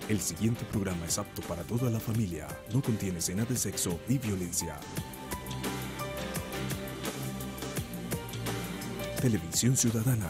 El siguiente programa es apto para toda la familia. No contiene escenas de sexo ni violencia. Televisión Ciudadana.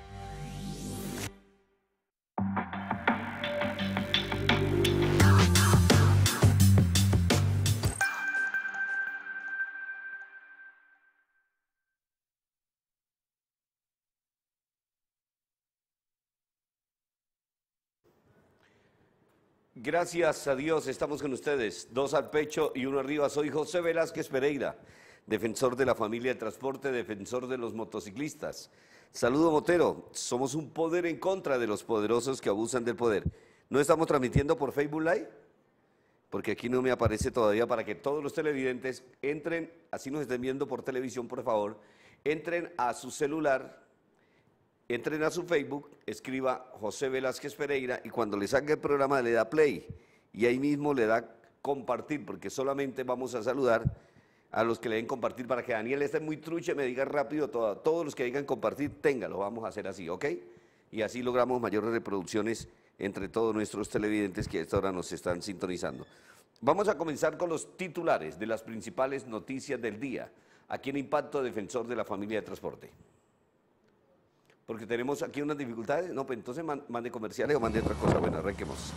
Gracias a Dios, estamos con ustedes, 2 al pecho y 1 arriba. Soy José Velázquez Pereira, defensor de la familia de transporte, defensor de los motociclistas. Saludo Motero, somos un poder en contra de los poderosos que abusan del poder. ¿No estamos transmitiendo por Facebook Live? Porque aquí no me aparece todavía para que todos los televidentes entren, así nos estén viendo por televisión, por favor, entren a su celular, entren a su Facebook, escriba José Velázquez Pereira y cuando le salga el programa le da play y ahí mismo le da compartir, porque solamente vamos a saludar a los que le den compartir para que Daniel esté muy truche, me diga rápido, todos los que digan compartir, téngalo, vamos a hacer así, ¿ok? Y así logramos mayores reproducciones entre todos nuestros televidentes que a esta hora nos están sintonizando. Vamos a comenzar con los titulares de las principales noticias del día, aquí en Impacto Defensor de la Familia de Transporte. Porque tenemos aquí unas dificultades. No, pues entonces mande comerciales o mande otra cosa. Bueno, arranquemos.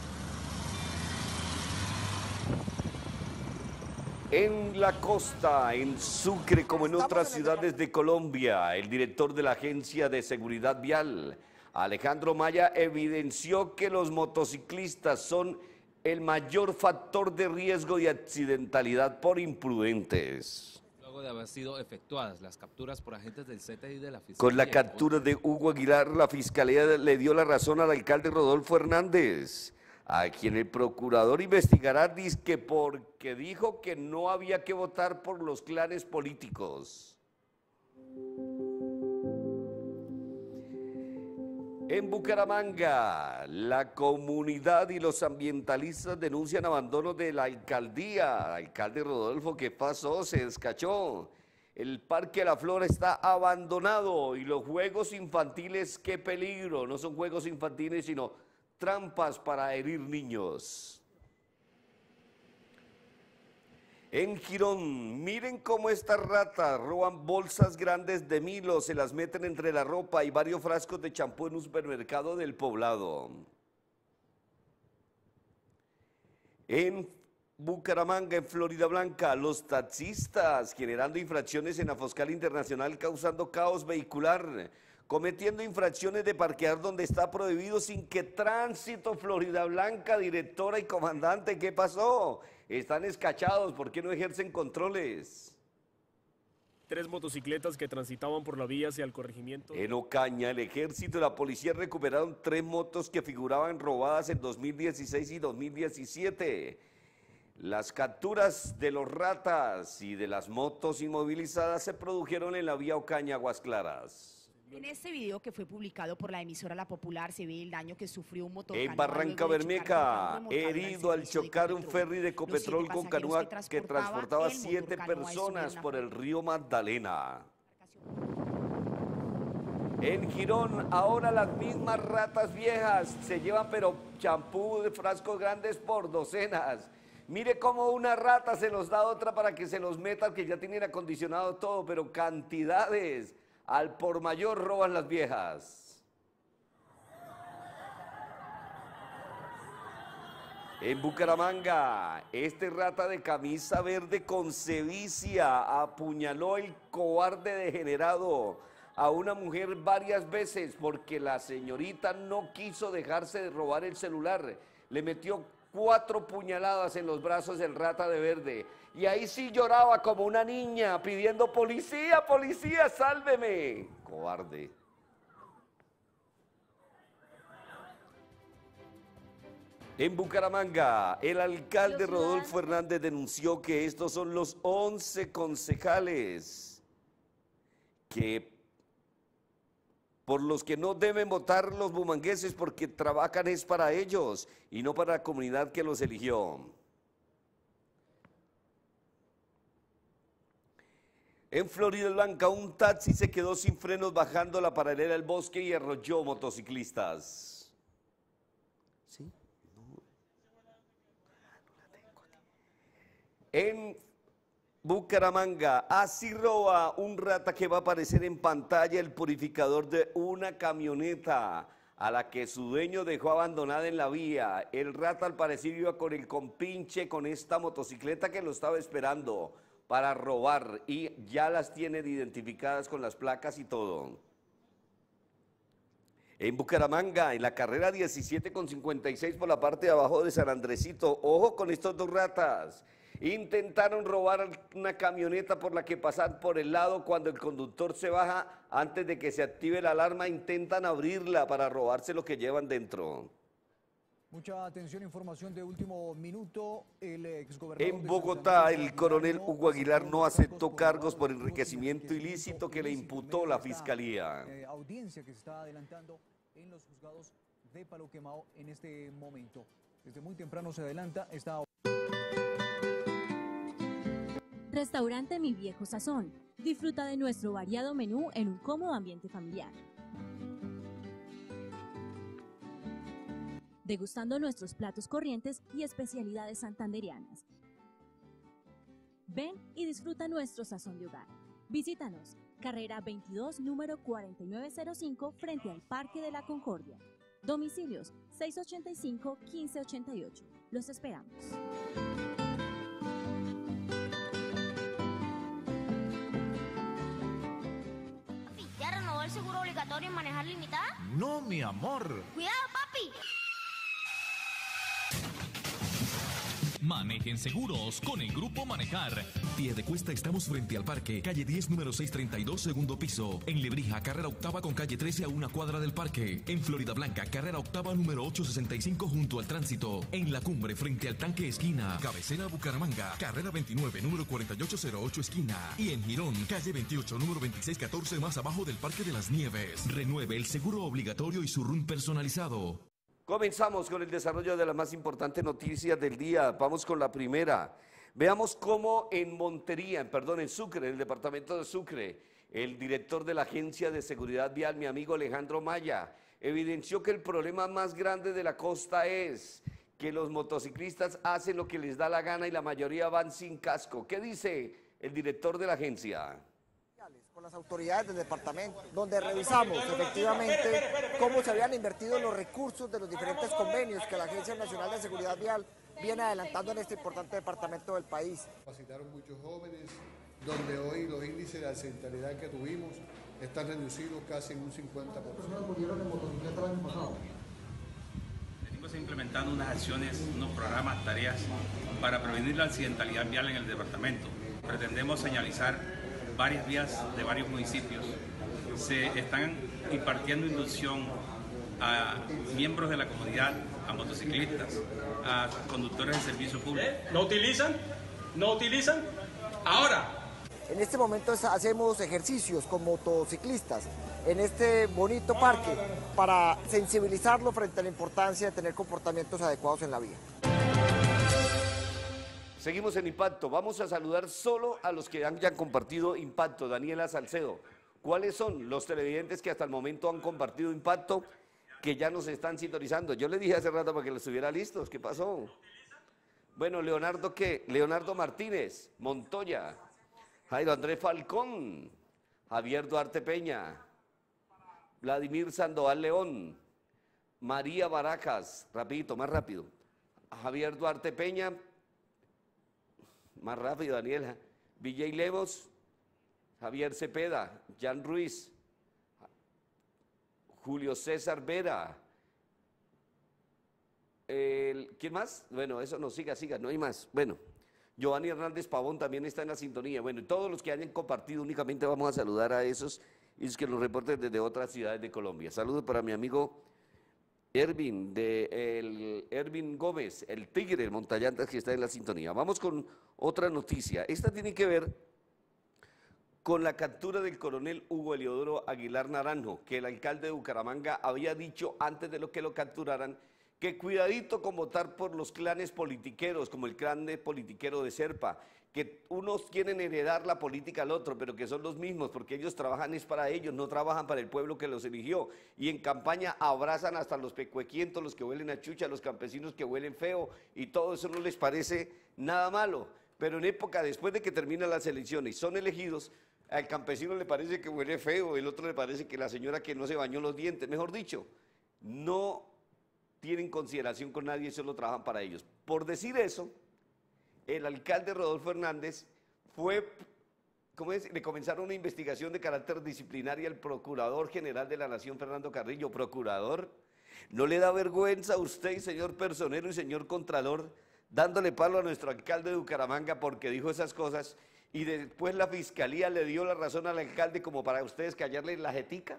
En la costa, en Sucre, como en otras ciudades de Colombia, el director de la Agencia de Seguridad Vial, Alejandro Maya, evidenció que los motociclistas son el mayor factor de riesgo y accidentalidad por imprudentes. Luego de haber sido efectuadas las capturas por agentes del CTI de la Fiscalía. Con la captura de Hugo Aguilar, la Fiscalía le dio la razón al alcalde Rodolfo Hernández, a quien el procurador investigará dizque porque dijo que no había que votar por los clanes políticos. En Bucaramanga, la comunidad y los ambientalistas denuncian abandono de la alcaldía. Alcalde Rodolfo, ¿qué pasó? Se descachó. El Parque La Flora está abandonado y los juegos infantiles, qué peligro. No son juegos infantiles, sino trampas para herir niños. En Girón, miren cómo estas ratas roban bolsas grandes de Milo, se las meten entre la ropa y varios frascos de champú en un supermercado del poblado. En Bucaramanga, en Florida Blanca, los taxistas generando infracciones en la Fiscal Internacional, causando caos vehicular, cometiendo infracciones de parquear donde está prohibido sin que Tránsito Florida Blanca, directora y comandante, ¿qué pasó? Están escachados, ¿por qué no ejercen controles? 3 motocicletas que transitaban por la vía hacia el corregimiento. En Ocaña, el ejército y la policía recuperaron 3 motos que figuraban robadas en 2016 y 2017. Las capturas de los ratas y de las motos inmovilizadas se produjeron en la vía Ocaña Aguas Claras. En este video que fue publicado por la emisora La Popular se ve el daño que sufrió un motorcanoa. En Barranca Bermeja, herido al chocar un ferry de Ecopetrol con canoa que transportaba 7 personas por el río Magdalena. En Girón, ahora las mismas ratas viejas se llevan pero champú de frascos grandes por docenas. Mire cómo una rata se los da a otra para que se los meta, que ya tienen acondicionado todo, pero cantidades. Al por mayor roban las viejas. En Bucaramanga, este rata de camisa verde con sevicia apuñaló el cobarde degenerado a una mujer varias veces porque la señorita no quiso dejarse de robar el celular. Le metió 4 puñaladas en los brazos del rata de verde. Y ahí sí lloraba como una niña pidiendo policía, policía, sálveme. Cobarde. En Bucaramanga, el alcalde Rodolfo Hernández denunció que estos son los 11 concejales por los que no deben votar los bumangueses porque trabajan es para ellos y no para la comunidad que los eligió. En Florida Blanca, un taxi se quedó sin frenos bajando la paralela del bosque y arrolló motociclistas. ¿Sí? No. En Bucaramanga, así roba un rata que va a aparecer en pantalla el purificador de una camioneta a la que su dueño dejó abandonada en la vía. El rata al parecer iba con el compinche, con esta motocicleta que lo estaba esperando para robar y ya las tienen identificadas con las placas y todo. En Bucaramanga, en la carrera 17 con 56 por la parte de abajo de San Andresito, ojo con estos dos ratas. Intentaron robar una camioneta por la que pasan por el lado. Cuando el conductor se baja, antes de que se active la alarma, intentan abrirla para robarse lo que llevan dentro. Mucha atención, información de último minuto. El exgobernador En Bogotá, el coronel Hugo Aguilar no aceptó cargos por enriquecimiento ilícito que le imputó la fiscalía. Audiencia que se está adelantando en los juzgados de Palo Quemado en este momento. Desde muy temprano se adelanta esta. Restaurante Mi Viejo Sazón. Disfruta de nuestro variado menú en un cómodo ambiente familiar. Degustando nuestros platos corrientes y especialidades santandereanas. Ven y disfruta nuestro sazón de hogar. Visítanos, carrera 22, número 4905, frente al Parque de la Concordia. Domicilios 685-1588. Los esperamos. ¿Ya renovó el seguro obligatorio en manejar limitada? No, mi amor. ¡Cuidado, papi! Manejen seguros con el Grupo Manejar. Piedecuesta estamos frente al parque, calle 10, número 632, segundo piso. En Lebrija, carrera octava con calle 13 a una cuadra del parque. En Florida Blanca, carrera octava, número 865 junto al tránsito. En La Cumbre, frente al tanque esquina. Cabecera Bucaramanga, carrera 29, número 4808 esquina. Y en Girón, calle 28, número 2614 más abajo del Parque de las Nieves. Renueve el seguro obligatorio y su RUN personalizado. Comenzamos con el desarrollo de las más importantes noticias del día. Vamos con la primera. Veamos cómo en en Sucre, en el departamento de Sucre, el director de la Agencia de Seguridad Vial, mi amigo Alejandro Maya, evidenció que el problema más grande de la costa es que los motociclistas hacen lo que les da la gana y la mayoría van sin casco. ¿Qué dice el director de la agencia? Con las autoridades del departamento, donde revisamos efectivamente cómo se habían invertido los recursos de los diferentes convenios que la Agencia Nacional de Seguridad Vial viene adelantando en este importante departamento del país. Capacitaron muchos jóvenes, donde hoy los índices de accidentalidad que tuvimos están reducidos casi en un 50%. ¿Cuántas personas murieron en motocicleta el año pasado? Venimos implementando unas acciones, unos programas, tareas para prevenir la accidentalidad vial en el departamento. Pretendemos señalizar varias vías de varios municipios. Se están impartiendo inducción a miembros de la comunidad, a motociclistas, a conductores de servicio público. ¿No utilizan? ¿No utilizan? Ahora. En este momento hacemos ejercicios con motociclistas en este bonito parque para sensibilizarlo frente a la importancia de tener comportamientos adecuados en la vía. Seguimos en Impacto. Vamos a saludar solo a los que hayan compartido Impacto. Daniela Salcedo, ¿cuáles son los televidentes que hasta el momento han compartido Impacto, que ya nos están sintonizando? Yo les dije hace rato para que los estuviera listos. ¿Qué pasó? Bueno, Leonardo, ¿qué? Leonardo Martínez, Montoya, Jairo Andrés Falcón, Javier Duarte Peña, Vladimir Sandoval León, María Barajas, rapidito, más rápido, Javier Duarte Peña, más rápido, Daniela. Villay Lemos, Javier Cepeda, Jan Ruiz, Julio César Vera. ¿Quién más? Bueno, eso no, siga, no hay más. Bueno, Giovanni Hernández Pavón también está en la sintonía. Bueno, y todos los que hayan compartido, únicamente vamos a saludar a esos y los que nos reporten desde otras ciudades de Colombia. Saludos para mi amigo Ervin, Ervin Gómez, el Tigre, el montallantas que está en la sintonía. Vamos con otra noticia. Esta tiene que ver con la captura del coronel Hugo Eliodoro Aguilar Naranjo, que el alcalde de Bucaramanga había dicho antes de que lo capturaran, que cuidadito con votar por los clanes politiqueros, como el clan de politiquero de Serpa, que unos quieren heredar la política al otro, pero que son los mismos, porque ellos trabajan es para ellos, no trabajan para el pueblo que los eligió. Y en campaña abrazan hasta los pecuequientos, los que huelen a chucha, los campesinos que huelen feo, y todo eso no les parece nada malo. pero en época después de que terminan las elecciones y son elegidos, al campesino le parece que huele feo, el otro le parece que la señora que no se bañó los dientes, mejor dicho, no tienen consideración con nadie y solo trabajan para ellos. Por decir eso, el alcalde Rodolfo Hernández le comenzaron una investigación de carácter disciplinario al Procurador General de la Nación, Fernando Carrillo. Procurador, ¿no le da vergüenza a usted, señor personero y señor contralor, dándole palo a nuestro alcalde de Bucaramanga porque dijo esas cosas y después la fiscalía le dio la razón al alcalde como para ustedes callarle la jetica?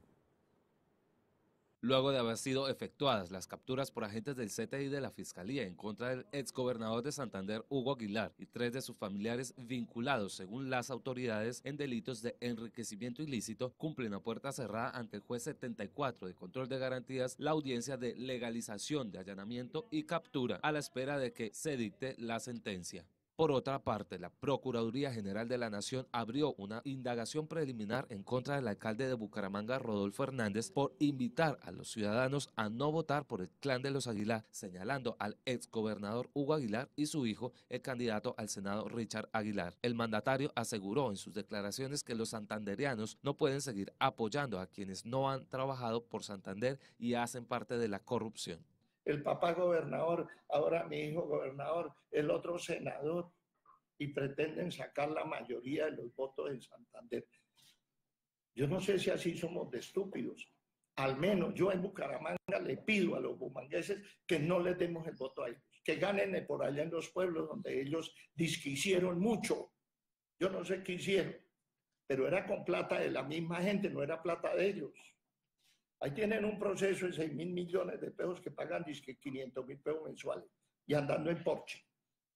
Luego de haber sido efectuadas las capturas por agentes del CTI de la Fiscalía en contra del exgobernador de Santander, Hugo Aguilar, y 3 de sus familiares vinculados, según las autoridades, en delitos de enriquecimiento ilícito, cumplen a puerta cerrada ante el juez 74 de control de garantías la audiencia de legalización de allanamiento y captura a la espera de que se dicte la sentencia. Por otra parte, la Procuraduría General de la Nación abrió una indagación preliminar en contra del alcalde de Bucaramanga, Rodolfo Hernández, por invitar a los ciudadanos a no votar por el clan de los Aguilar, señalando al exgobernador Hugo Aguilar y su hijo, el candidato al Senado Richard Aguilar. El mandatario aseguró en sus declaraciones que los santandereanos no pueden seguir apoyando a quienes no han trabajado por Santander y hacen parte de la corrupción. El papá gobernador, ahora mi hijo gobernador, el otro senador, y pretenden sacar la mayoría de los votos en Santander. Yo no sé si así somos de estúpidos. Al menos yo en Bucaramanga le pido a los bumangueses que no les demos el voto a ellos, que ganen por allá en los pueblos donde ellos hicieron mucho. Yo no sé qué hicieron, pero era con plata de la misma gente, no era plata de ellos. Ahí tienen un proceso de 6.000 millones de pesos que pagan 500.000 pesos mensuales y andando en Porsche.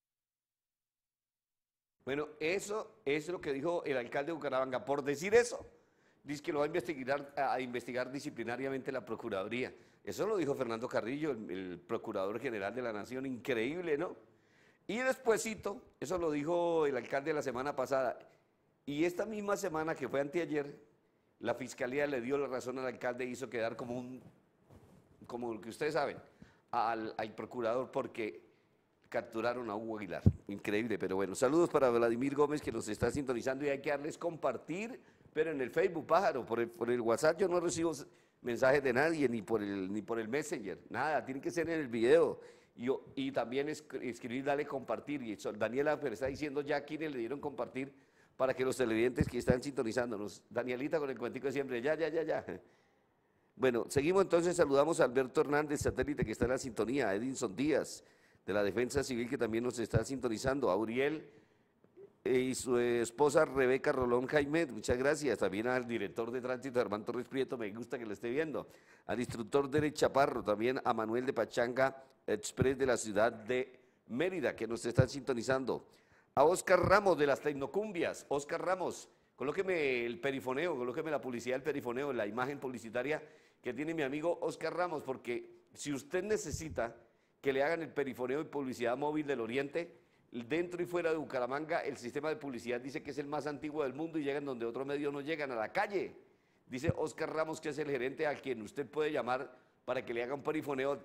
Bueno, eso es lo que dijo el alcalde de Bucaramanga. Por decir eso, dice que lo va a investigar disciplinariamente la Procuraduría. Eso lo dijo Fernando Carrillo, el Procurador General de la Nación. Increíble, ¿no? Y despuesito, eso lo dijo el alcalde la semana pasada. Y esta misma semana, que fue anteayer, la Fiscalía le dio la razón al alcalde e hizo quedar como lo que ustedes saben, al Procurador, porque capturaron a Hugo Aguilar. Increíble, pero bueno. Saludos para Vladimir Gómez, que nos está sintonizando, y hay que darles compartir, pero en el Facebook, pájaro, por el WhatsApp yo no recibo mensajes de nadie, ni por el Messenger, nada, tiene que ser en el video. Y también escribir, dale compartir. Y Daniela está diciendo ya a quienes le dieron compartir, para que los televidentes que están sintonizándonos, Danielita con el cuentico de siempre, ya. Bueno, seguimos entonces, saludamos a Alberto Hernández, satélite, que está en la sintonía, a Edinson Díaz, de la Defensa Civil, que también nos está sintonizando, a Uriel y su esposa Rebeca Rolón Jaime, muchas gracias, también al director de tránsito, Armando Torres Prieto, me gusta que lo esté viendo, al instructor Derek Chaparro, también a Manuel de Pachanga Express de la ciudad de Mérida, que nos están sintonizando, a Oscar Ramos de las Tecnocumbias. Oscar Ramos, colóqueme el perifoneo, colóqueme la publicidad del perifoneo, la imagen publicitaria que tiene mi amigo Oscar Ramos, porque si usted necesita que le hagan el perifoneo y publicidad móvil del Oriente, dentro y fuera de Bucaramanga, el sistema de publicidad dice que es el más antiguo del mundo y llegan donde otros medios no llegan, a la calle. Dice Oscar Ramos, que es el gerente a quien usted puede llamar para que le haga un perifoneo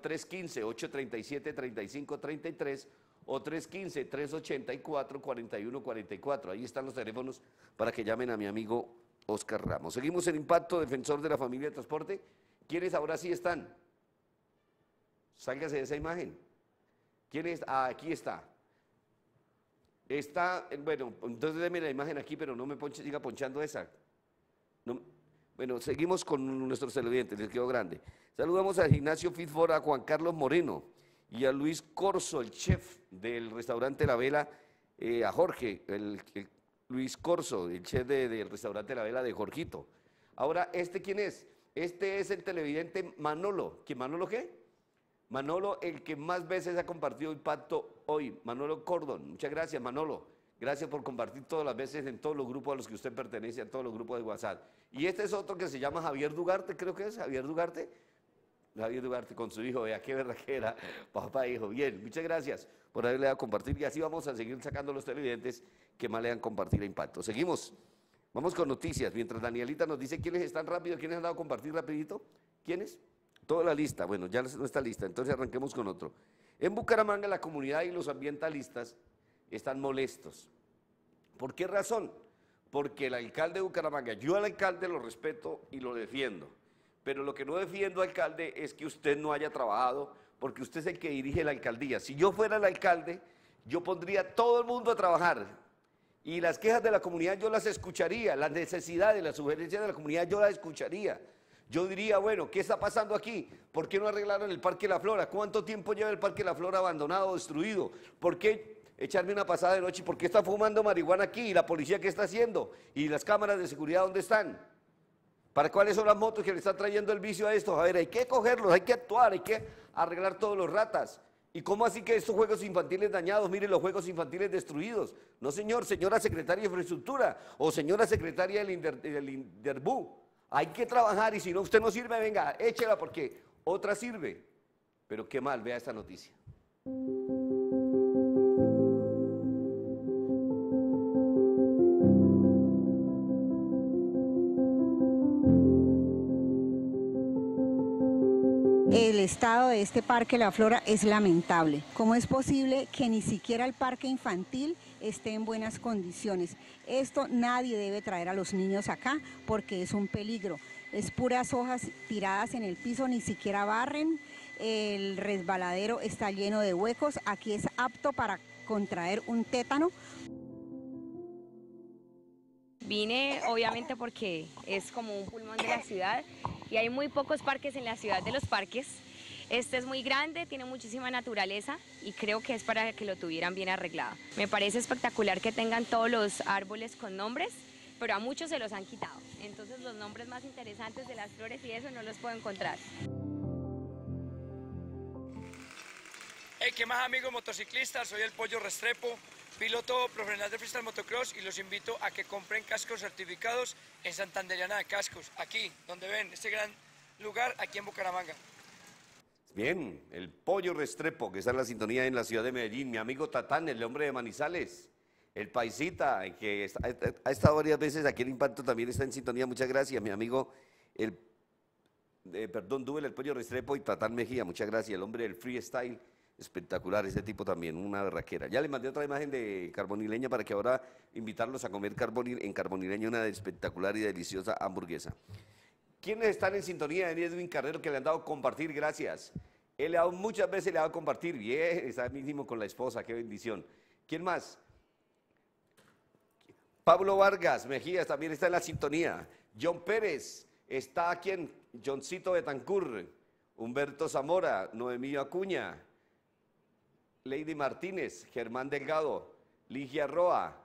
315-837-3533 o 315-384-4144. Ahí están los teléfonos para que llamen a mi amigo Oscar Ramos. Seguimos en Impacto, defensor de la familia de transporte. ¿Quiénes ahora sí están? Sálgase de esa imagen. ¿Quiénes? Ah, aquí está. Está, bueno, entonces déme la imagen aquí, pero no me siga ponchando esa. No, bueno, seguimos con nuestros televidentes, les quedó grande. Saludamos al Gimnasio Fitfor, a Juan Carlos Moreno y a Luis Corso, el chef del restaurante La Vela, a Jorge, Luis Corso, el chef del restaurante La Vela de Jorgito. Ahora, ¿este quién es? Este es el televidente Manolo. ¿Quién, Manolo qué? Manolo, el que más veces ha compartido Impacto hoy, Manolo Cordon. Muchas gracias, Manolo. Gracias por compartir todas las veces en todos los grupos a los que usted pertenece, a todos los grupos de WhatsApp. Y este es otro que se llama Javier Dugarte, creo que es Javier Dugarte. Javier Dugarte con su hijo, vea qué verdadera, papá e hijo. Bien, muchas gracias por haberle dado a compartir, y así vamos a seguir sacando los televidentes que más le dan compartir a Impacto. Seguimos, vamos con noticias, mientras Danielita nos dice quiénes están rápido, quiénes han dado a compartir rapidito. ¿Quiénes? Toda la lista, bueno, ya no está lista, entonces arranquemos con otro. En Bucaramanga, la comunidad y los ambientalistas están molestos. ¿Por qué razón? Porque el alcalde de Bucaramanga, yo al alcalde lo respeto y lo defiendo, pero lo que no defiendo, alcalde, es que usted no haya trabajado, porque usted es el que dirige la alcaldía. Si yo fuera el alcalde, yo pondría a todo el mundo a trabajar, y las quejas de la comunidad yo las escucharía, las necesidades, las sugerencias de la comunidad yo las escucharía. Yo diría, bueno, ¿qué está pasando aquí? ¿Por qué no arreglaron el Parque La Flora? ¿Cuánto tiempo lleva el Parque La Flora abandonado, destruido? ¿Por qué echarme una pasada de noche? ¿Por qué está fumando marihuana aquí? ¿Y la policía qué está haciendo? ¿Y las cámaras de seguridad dónde están? ¿Para cuáles son las motos que le están trayendo el vicio a esto? A ver, hay que cogerlos, hay que actuar, hay que arreglar todos los ratas. ¿Y cómo así que estos juegos infantiles dañados? Miren los juegos infantiles destruidos. No, señor, señora secretaria de Infraestructura o señora secretaria del Inderbú. Hay que trabajar y si no, usted no sirve, venga, échela porque otra sirve. Pero qué mal, vea esta noticia. El estado de este Parque La Flora es lamentable. ¿Cómo es posible que ni siquiera el parque infantil esté en buenas condiciones? Esto nadie debe traer a los niños acá porque es un peligro. Es puras hojas tiradas en el piso, ni siquiera barren. El resbaladero está lleno de huecos. Aquí es apto para contraer un tétano. Vine obviamente porque es como un pulmón de la ciudad y hay muy pocos parques en la ciudad de los parques. Este es muy grande, tiene muchísima naturaleza y creo que es para que lo tuvieran bien arreglado. Me parece espectacular que tengan todos los árboles con nombres, pero a muchos se los han quitado. Entonces los nombres más interesantes de las flores y eso no los puedo encontrar. Hey, ¿qué más, amigos motociclistas? Soy el Pollo Restrepo, piloto profesional de freestyle motocross y los invito a que compren cascos certificados en Santanderiana de Cascos, aquí donde ven este gran lugar, aquí en Bucaramanga. Bien, el Pollo Restrepo, que está en la sintonía en la ciudad de Medellín, mi amigo Tatán, el hombre de Manizales, el paisita, que ha estado varias veces aquí en Impacto, también está en sintonía, muchas gracias, mi amigo, Duel, el Pollo Restrepo y Tatán Mejía, muchas gracias, el hombre del freestyle. Espectacular, ese tipo también, una berraquera. Ya le mandé otra imagen de Carbonileña para que ahora invitarlos a comer en Carbonileña una espectacular y deliciosa hamburguesa. ¿Quiénes están en sintonía de Edwin Carrero que le han dado a compartir? Gracias. Él muchas veces le ha dado a compartir. Bien, está mismo con la esposa, qué bendición. ¿Quién más? Pablo Vargas Mejías también está en la sintonía. John Pérez está aquí en Johncito Betancur. Humberto Zamora, Noemí Acuña. Lady Martínez, Germán Delgado, Ligia Roa,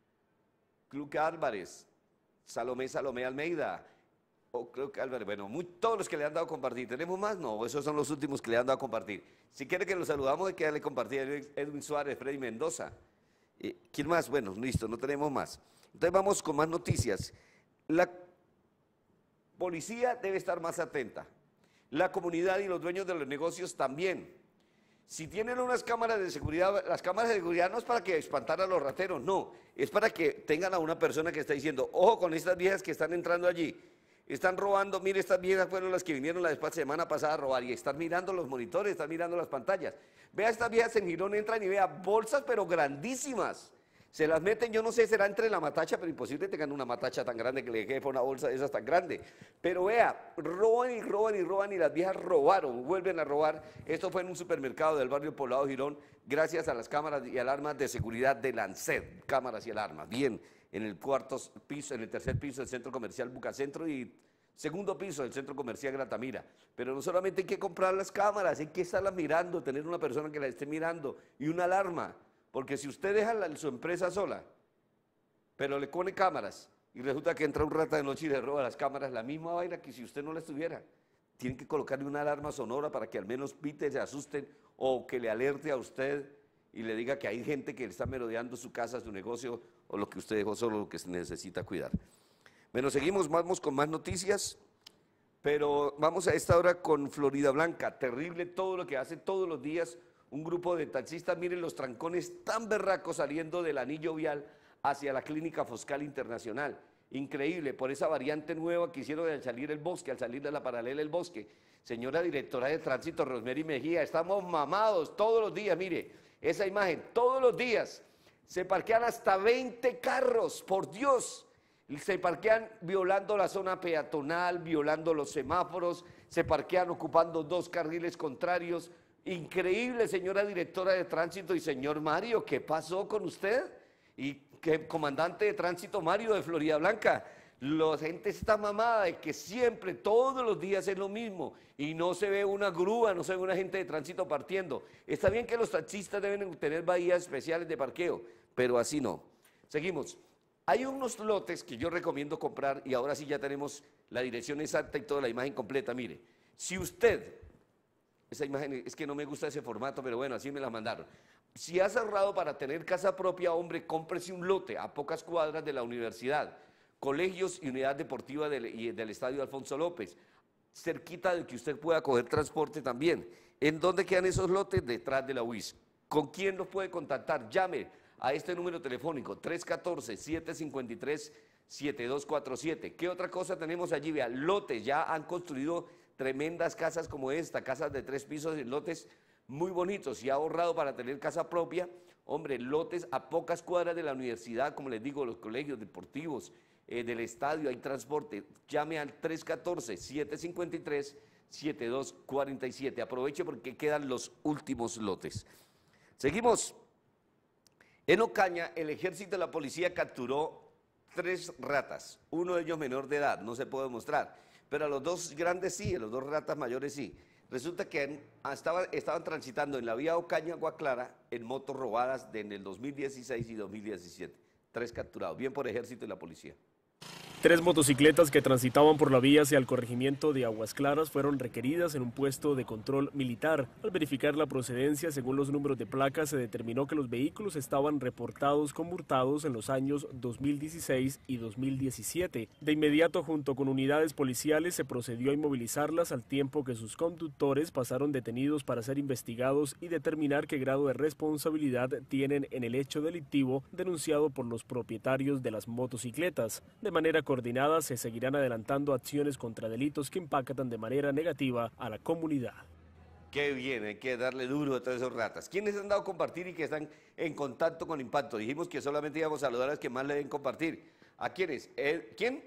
Cluca Álvarez, Salomé Almeida, Cluca Álvarez, bueno, todos los que le han dado a compartir. ¿Tenemos más? No, esos son los últimos que le han dado a compartir. Si quiere que los saludamos, hay que darle compartir a Edwin Suárez, Freddy Mendoza. ¿Quién más? Bueno, listo, no tenemos más. Entonces vamos con más noticias. La policía debe estar más atenta. La comunidad y los dueños de los negocios también. Si tienen unas cámaras de seguridad, las cámaras de seguridad no es para que espantar a los rateros, no, es para que tengan a una persona que está diciendo, ojo con estas viejas que están entrando allí, están robando, mire, estas viejas fueron las que vinieron la semana pasada a robar y están mirando los monitores, están mirando las pantallas. Vea, estas viejas en Girón entran y vea bolsas pero grandísimas, se las meten, yo no sé, será entre la matacha, pero imposible tengan una matacha tan grande que le quede por una bolsa de esas tan grande. Pero vea, roban y roban y roban y las viejas robaron, vuelven a robar. Esto fue en un supermercado del barrio Poblado Girón, gracias a las cámaras y alarmas de seguridad de Lancet, cámaras y alarmas. Bien, en el tercer piso del centro comercial Bucacentro y segundo piso del centro comercial Gratamira. Pero no solamente hay que comprar las cámaras, hay que estarlas mirando, tener una persona que las esté mirando y una alarma. Porque si usted deja su empresa sola, pero le pone cámaras y resulta que entra un rata de noche y le roba las cámaras, la misma vaina que si usted no las tuviera. Tienen que colocarle una alarma sonora para que al menos pite, se asusten o que le alerte a usted y le diga que hay gente que le está merodeando su casa, su negocio o lo que usted dejó solo, lo que se necesita cuidar. Bueno, seguimos, vamos con más noticias, pero vamos a esta hora con Florida Blanca. Terrible todo lo que hace todos los días un grupo de taxistas, miren los trancones tan berracos saliendo del anillo vial hacia la Clínica Foscal Internacional. Increíble, por esa variante nueva que hicieron al salir el bosque, al salir de la paralela del bosque. Señora directora de tránsito, Rosemary Mejía, estamos mamados todos los días, mire, esa imagen, todos los días. Se parquean hasta 20 carros, por Dios. Se parquean violando la zona peatonal, violando los semáforos, se parquean ocupando 2 carriles contrarios. Increíble, señora directora de tránsito y señor Mario, ¿qué pasó con usted? Y que comandante de tránsito Mario de Florida Blanca. La gente está mamada de que siempre, todos los días es lo mismo y no se ve una grúa, no se ve una gente de tránsito partiendo. Está bien que los taxistas deben tener bahías especiales de parqueo, pero así no. Seguimos. Hay unos lotes que yo recomiendo comprar y ahora sí ya tenemos la dirección exacta y toda la imagen completa. Mire, si usted, esa imagen es que no me gusta ese formato, pero bueno, así me la mandaron. Si ha cerrado para tener casa propia, hombre, cómprese un lote a pocas cuadras de la universidad, colegios y unidad deportiva del Estadio Alfonso López, cerquita de que usted pueda coger transporte también. ¿En dónde quedan esos lotes? Detrás de la UIS. ¿Con quién los puede contactar? Llame a este número telefónico, 314-753-7247. ¿Qué otra cosa tenemos allí? Vea, lotes, ya han construido tremendas casas como esta, casas de 3 pisos en lotes muy bonitos. Si ha ahorrado para tener casa propia, hombre, lotes a pocas cuadras de la universidad, como les digo, los colegios deportivos, del estadio, hay transporte. Llame al 314-753-7247. Aproveche porque quedan los últimos lotes. Seguimos. En Ocaña, el ejército y la policía capturó 3 ratas, uno de ellos menor de edad, no se puede mostrar, pero a los 2 grandes sí, a los 2 ratas mayores sí. Resulta que estaban transitando en la vía Ocaña-Agua Clara en motos robadas en el 2016 y 2017. 3 capturados, bien por ejército y la policía. 3 motocicletas que transitaban por la vía hacia el corregimiento de Aguas Claras fueron requeridas en un puesto de control militar. Al verificar la procedencia, según los números de placa, se determinó que los vehículos estaban reportados como hurtados en los años 2016 y 2017. De inmediato, junto con unidades policiales, se procedió a inmovilizarlas al tiempo que sus conductores pasaron detenidos para ser investigados y determinar qué grado de responsabilidad tienen en el hecho delictivo denunciado por los propietarios de las motocicletas. De manera coordinada se seguirán adelantando acciones contra delitos que impactan de manera negativa a la comunidad. Qué bien, hay que darle duro a todas esas ratas. ¿Quiénes han dado a compartir y que están en contacto con Impacto? Dijimos que solamente íbamos a saludar a los que más le den compartir. ¿A quiénes? ¿Quién?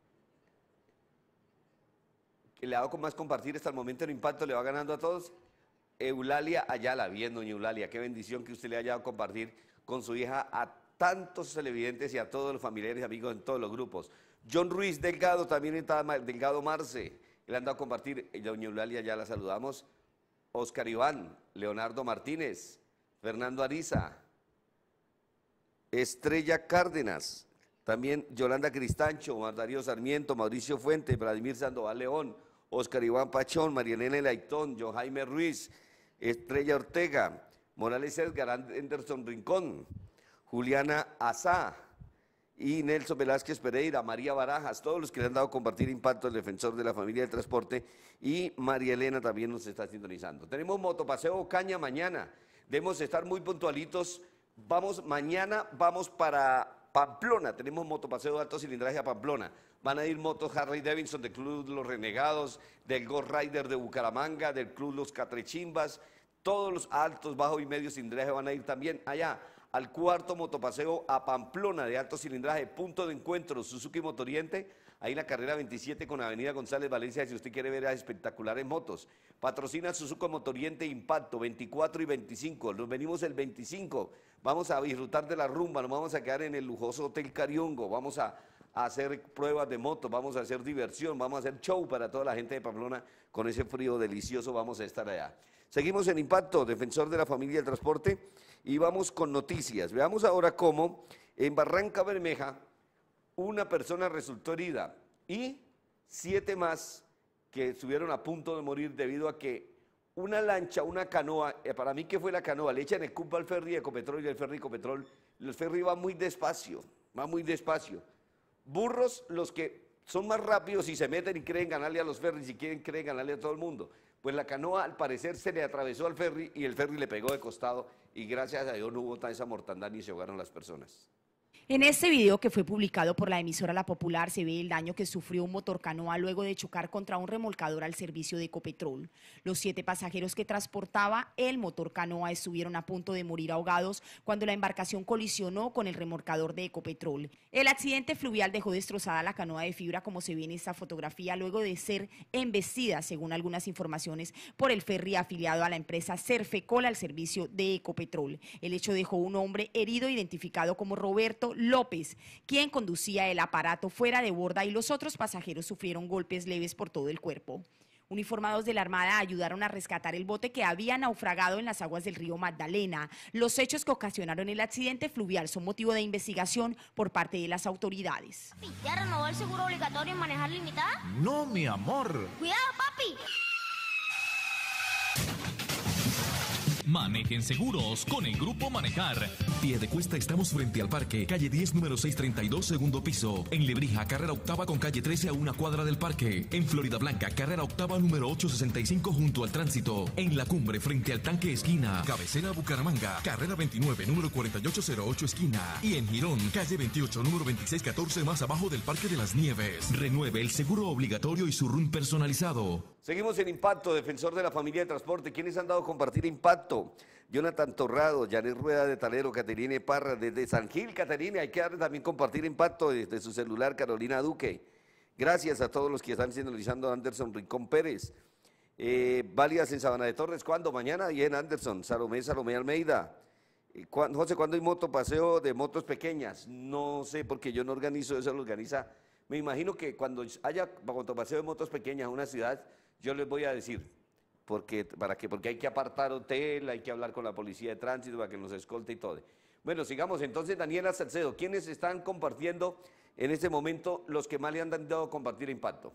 Que le ha dado con más compartir hasta el momento en Impacto, le va ganando a todos. Eulalia Ayala, bien, doña Eulalia, qué bendición que usted le haya dado a compartir con su hija a tantos televidentes y a todos los familiares y amigos en todos los grupos. John Ruiz Delgado, también está Delgado Marce, le han dado a compartir, doña Eulalia ya la saludamos. Oscar Iván, Leonardo Martínez, Fernando Ariza, Estrella Cárdenas, también Yolanda Cristancho, Darío Sarmiento, Mauricio Fuente, Vladimir Sandoval León, Oscar Iván Pachón, María Elena Laitón, John Jaime Ruiz, Estrella Ortega, Morales Edgar, Anderson Rincón, Juliana Azá y Nelson Velázquez Pereira, María Barajas, todos los que le han dado a compartir Impacto, el defensor de la familia del transporte, y María Elena también nos está sintonizando. Tenemos motopaseo Ocaña mañana, debemos estar muy puntualitos. Mañana vamos para Pamplona, tenemos motopaseo de alto cilindraje a Pamplona. Van a ir motos Harley Davidson del Club Los Renegados, del Ghost Rider de Bucaramanga, del Club Los Catrechimbas, todos los altos, bajos y medios cilindraje van a ir también allá al 4º motopaseo a Pamplona de alto cilindraje, punto de encuentro Suzuki Motoriente, ahí en la carrera 27 con Avenida González Valencia, si usted quiere ver a espectaculares motos. Patrocina Suzuki Motoriente Impacto, 24 y 25, nos venimos el 25, vamos a disfrutar de la rumba, nos vamos a quedar en el lujoso Hotel Cariongo, vamos a hacer pruebas de motos, vamos a hacer diversión, vamos a hacer show para toda la gente de Pamplona, con ese frío delicioso vamos a estar allá. Seguimos en Impacto, defensor de la familia del transporte, y vamos con noticias. Veamos ahora cómo en Barranca Bermeja una persona resultó herida y 7 más que estuvieron a punto de morir debido a que una lancha, una canoa, para mí que fue la canoa, le echan el culpa al ferry de Ecopetrol y el ferry Ecopetrol, el ferry va muy despacio, Burros los que son más rápidos y se meten y creen ganarle a los ferries y creen ganarle a todo el mundo. Pues la canoa al parecer se le atravesó al ferry y el ferry le pegó de costado y gracias a Dios no hubo esa mortandad ni se ahogaron las personas. En este video que fue publicado por la emisora La Popular se ve el daño que sufrió un motorcanoa luego de chocar contra un remolcador al servicio de Ecopetrol. Los 7 pasajeros que transportaba el motorcanoa estuvieron a punto de morir ahogados cuando la embarcación colisionó con el remolcador de Ecopetrol. El accidente fluvial dejó destrozada la canoa de fibra, como se ve en esta fotografía, luego de ser embestida, según algunas informaciones, por el ferry afiliado a la empresa Serfecol al servicio de Ecopetrol. El hecho dejó un hombre herido identificado como Roberto López, quien conducía el aparato fuera de borda, y los otros pasajeros sufrieron golpes leves por todo el cuerpo. Uniformados de la Armada ayudaron a rescatar el bote que había naufragado en las aguas del río Magdalena. Los hechos que ocasionaron el accidente fluvial son motivo de investigación por parte de las autoridades. ¿Ya renovó el seguro obligatorio en manejar limitada? No, mi amor. ¡Cuidado, papi! Manejen seguros con el Grupo Manejar. Piedecuesta, estamos frente al parque, calle 10, número 632, segundo piso. En Lebrija, carrera octava con calle 13 a una cuadra del parque. En Florida Blanca, carrera octava, número 865 junto al tránsito. En La Cumbre, frente al tanque esquina. Cabecera Bucaramanga, carrera 29, número 4808 esquina. Y en Girón, calle 28, número 2614 más abajo del Parque de las Nieves. Renueve el seguro obligatorio y su RUN personalizado. Seguimos en Impacto, defensor de la familia de transporte. ¿Quiénes han dado a compartir Impacto? Jonathan Torrado, Janet Rueda de Talero, Caterine Parra, desde San Gil, Caterine, hay que darle también compartir Impacto desde su celular, Carolina Duque. Gracias a todos los que están sintonizando, Anderson Rincón Pérez. Válidas en Sabana de Torres, ¿cuándo? Mañana, bien, Anderson. Salomé Almeida. José, ¿cuándo hay motopaseo de motos pequeñas? No sé, porque yo no organizo eso, lo organiza. Me imagino que cuando haya motopaseo de motos pequeñas en una ciudad, yo les voy a decir, porque hay que apartar hotel, hay que hablar con la policía de tránsito para que nos escolte y todo. Bueno, sigamos entonces. Daniela Salcedo, ¿quiénes están compartiendo en este momento los que más le han dado a compartir Impacto?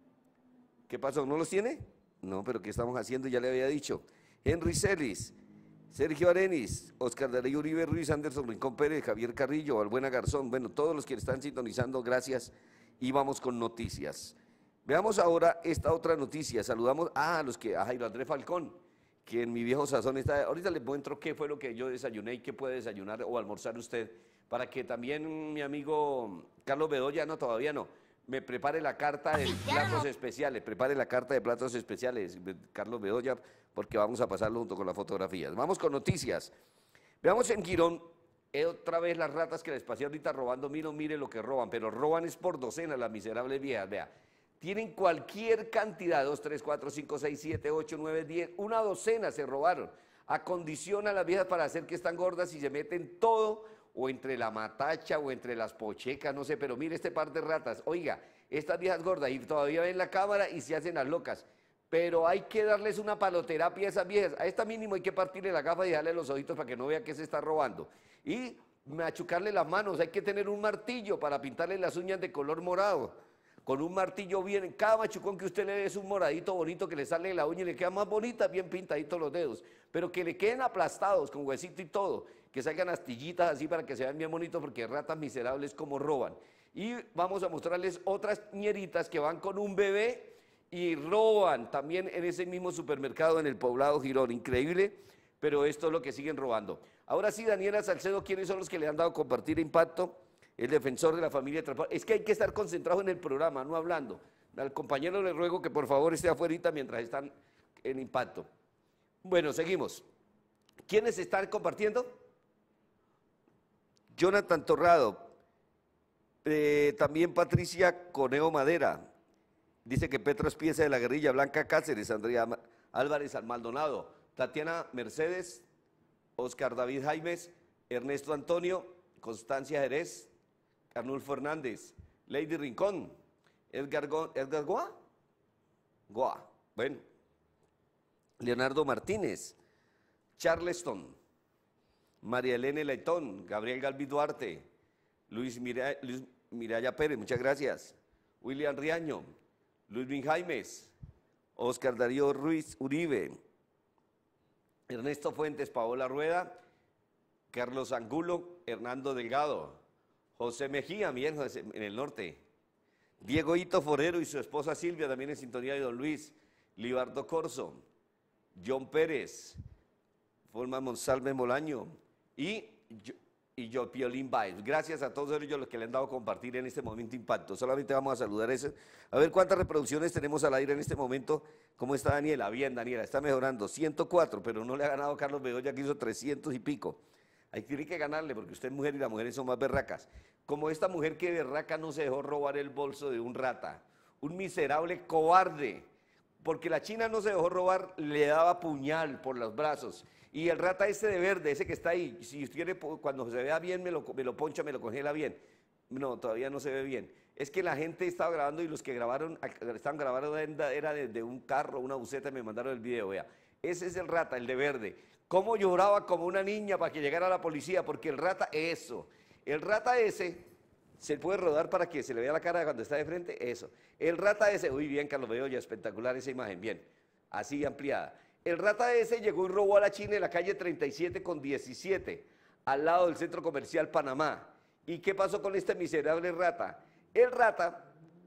¿Qué pasó? ¿No los tiene? No, pero ¿qué estamos haciendo? Ya le había dicho. Henry Celis, Sergio Arenis, Oscar Darío Uribe Ruiz, Anderson Rincón Pérez, Javier Carrillo, Albuena Garzón, bueno, todos los que están sintonizando, gracias, y vamos con noticias. Veamos ahora esta otra noticia. Saludamos a los que, a Jairo Andrés Falcón, que en mi viejo sazón está. Ahorita les muestro qué fue lo que yo desayuné y qué puede desayunar o almorzar usted, para que también mi amigo Carlos Bedoya, no, todavía no, me prepare la carta de platos especiales, prepare la carta de platos especiales, Carlos Bedoya, porque vamos a pasarlo junto con las fotografías. Vamos con noticias. Veamos en Girón, otra vez las ratas que les pasé ahorita robando. Mire lo que roban, pero roban es por docenas las miserables viejas, vea. Tienen cualquier cantidad, 2, 3, 4, 5, 6, 7, 8, 9, 10, una docena se robaron. Acondicionan a las viejas para hacer que están gordas y se meten todo, o entre la matacha, o entre las pochecas, no sé, pero mire este par de ratas. Oiga, estas viejas gordas y todavía ven la cámara y se hacen las locas. Pero hay que darles una paloterapia a esas viejas. A esta mínimo hay que partirle la gafa y dejarle los ojitos para que no vea que se está robando. Y machucarle las manos, hay que tener un martillo para pintarle las uñas de color morado. Con un martillo bien, cada machucón que usted le dé es un moradito bonito que le sale de la uña y le queda más bonita, bien pintaditos los dedos, pero que le queden aplastados con huesito y todo, que salgan astillitas así para que se vean bien bonitos, porque ratas miserables como roban. Y vamos a mostrarles otras ñeritas que van con un bebé y roban también en ese mismo supermercado en el Poblado Girón. Increíble, pero esto es lo que siguen robando. Ahora sí, Daniela Salcedo, ¿quiénes son los que le han dado a compartir Impacto? El defensor de la familia de transporte. Es que hay que estar concentrado en el programa, no hablando. Al compañero le ruego que por favor esté afuera mientras están en Impacto. Bueno, seguimos. ¿Quiénes están compartiendo? Jonathan Torrado, también Patricia Coneo Madera, dice que Petro es pieza de la guerrilla. Blanca Cáceres, Andrea Álvarez Maldonado, Tatiana Mercedes, Oscar David Jaimes, Ernesto Antonio, Constancia Jerez, Arnulfo Hernández, Lady Rincón, Edgar Goa, bueno, Leonardo Martínez, Charleston, María Elena Leitón, Gabriel Galvis Duarte, Luis Miraya Pérez, muchas gracias, William Riaño, Luis Jaimes, Oscar Darío Ruiz Uribe, Ernesto Fuentes, Paola Rueda, Carlos Angulo, Hernando Delgado, José Mejía, bien, en el norte, Diego Hito Forero y su esposa Silvia, también en sintonía de Don Luis, Libardo Corso, John Pérez, Forma Monsalve Molaño y y yo, Piolín Baez. Gracias a todos ellos los que le han dado a compartir en este momento impacto. Solamente vamos a saludar ese. A ver cuántas reproducciones tenemos al aire en este momento. ¿Cómo está Daniela? Bien, Daniela, está mejorando. 104, pero no le ha ganado Carlos Bedoya, que hizo 300 y pico. Ahí tiene que ganarle porque usted es mujer y las mujeres son más berracas. Como esta mujer que berraca no se dejó robar el bolso de un rata. Un miserable cobarde. Porque la china no se dejó robar, le daba puñal por los brazos. Y el rata ese de verde, ese que está ahí, si quiere, cuando se vea bien, me lo poncha, me lo congela bien. No, todavía no se ve bien. Es que la gente estaba grabando y los que estaban grabando era de un carro, una buseta, y me mandaron el video, vea. Ese es el rata, el de verde. Cómo lloraba como una niña para que llegara la policía, porque el rata, el rata ese, se puede rodar para que se le vea la cara cuando está de frente, eso. El rata ese, uy, bien, Carlos Bedoya, espectacular esa imagen, bien, así ampliada. El rata ese llegó y robó a la China en la calle 37 con 17, al lado del centro comercial Panamá. ¿Y qué pasó con este miserable rata? El rata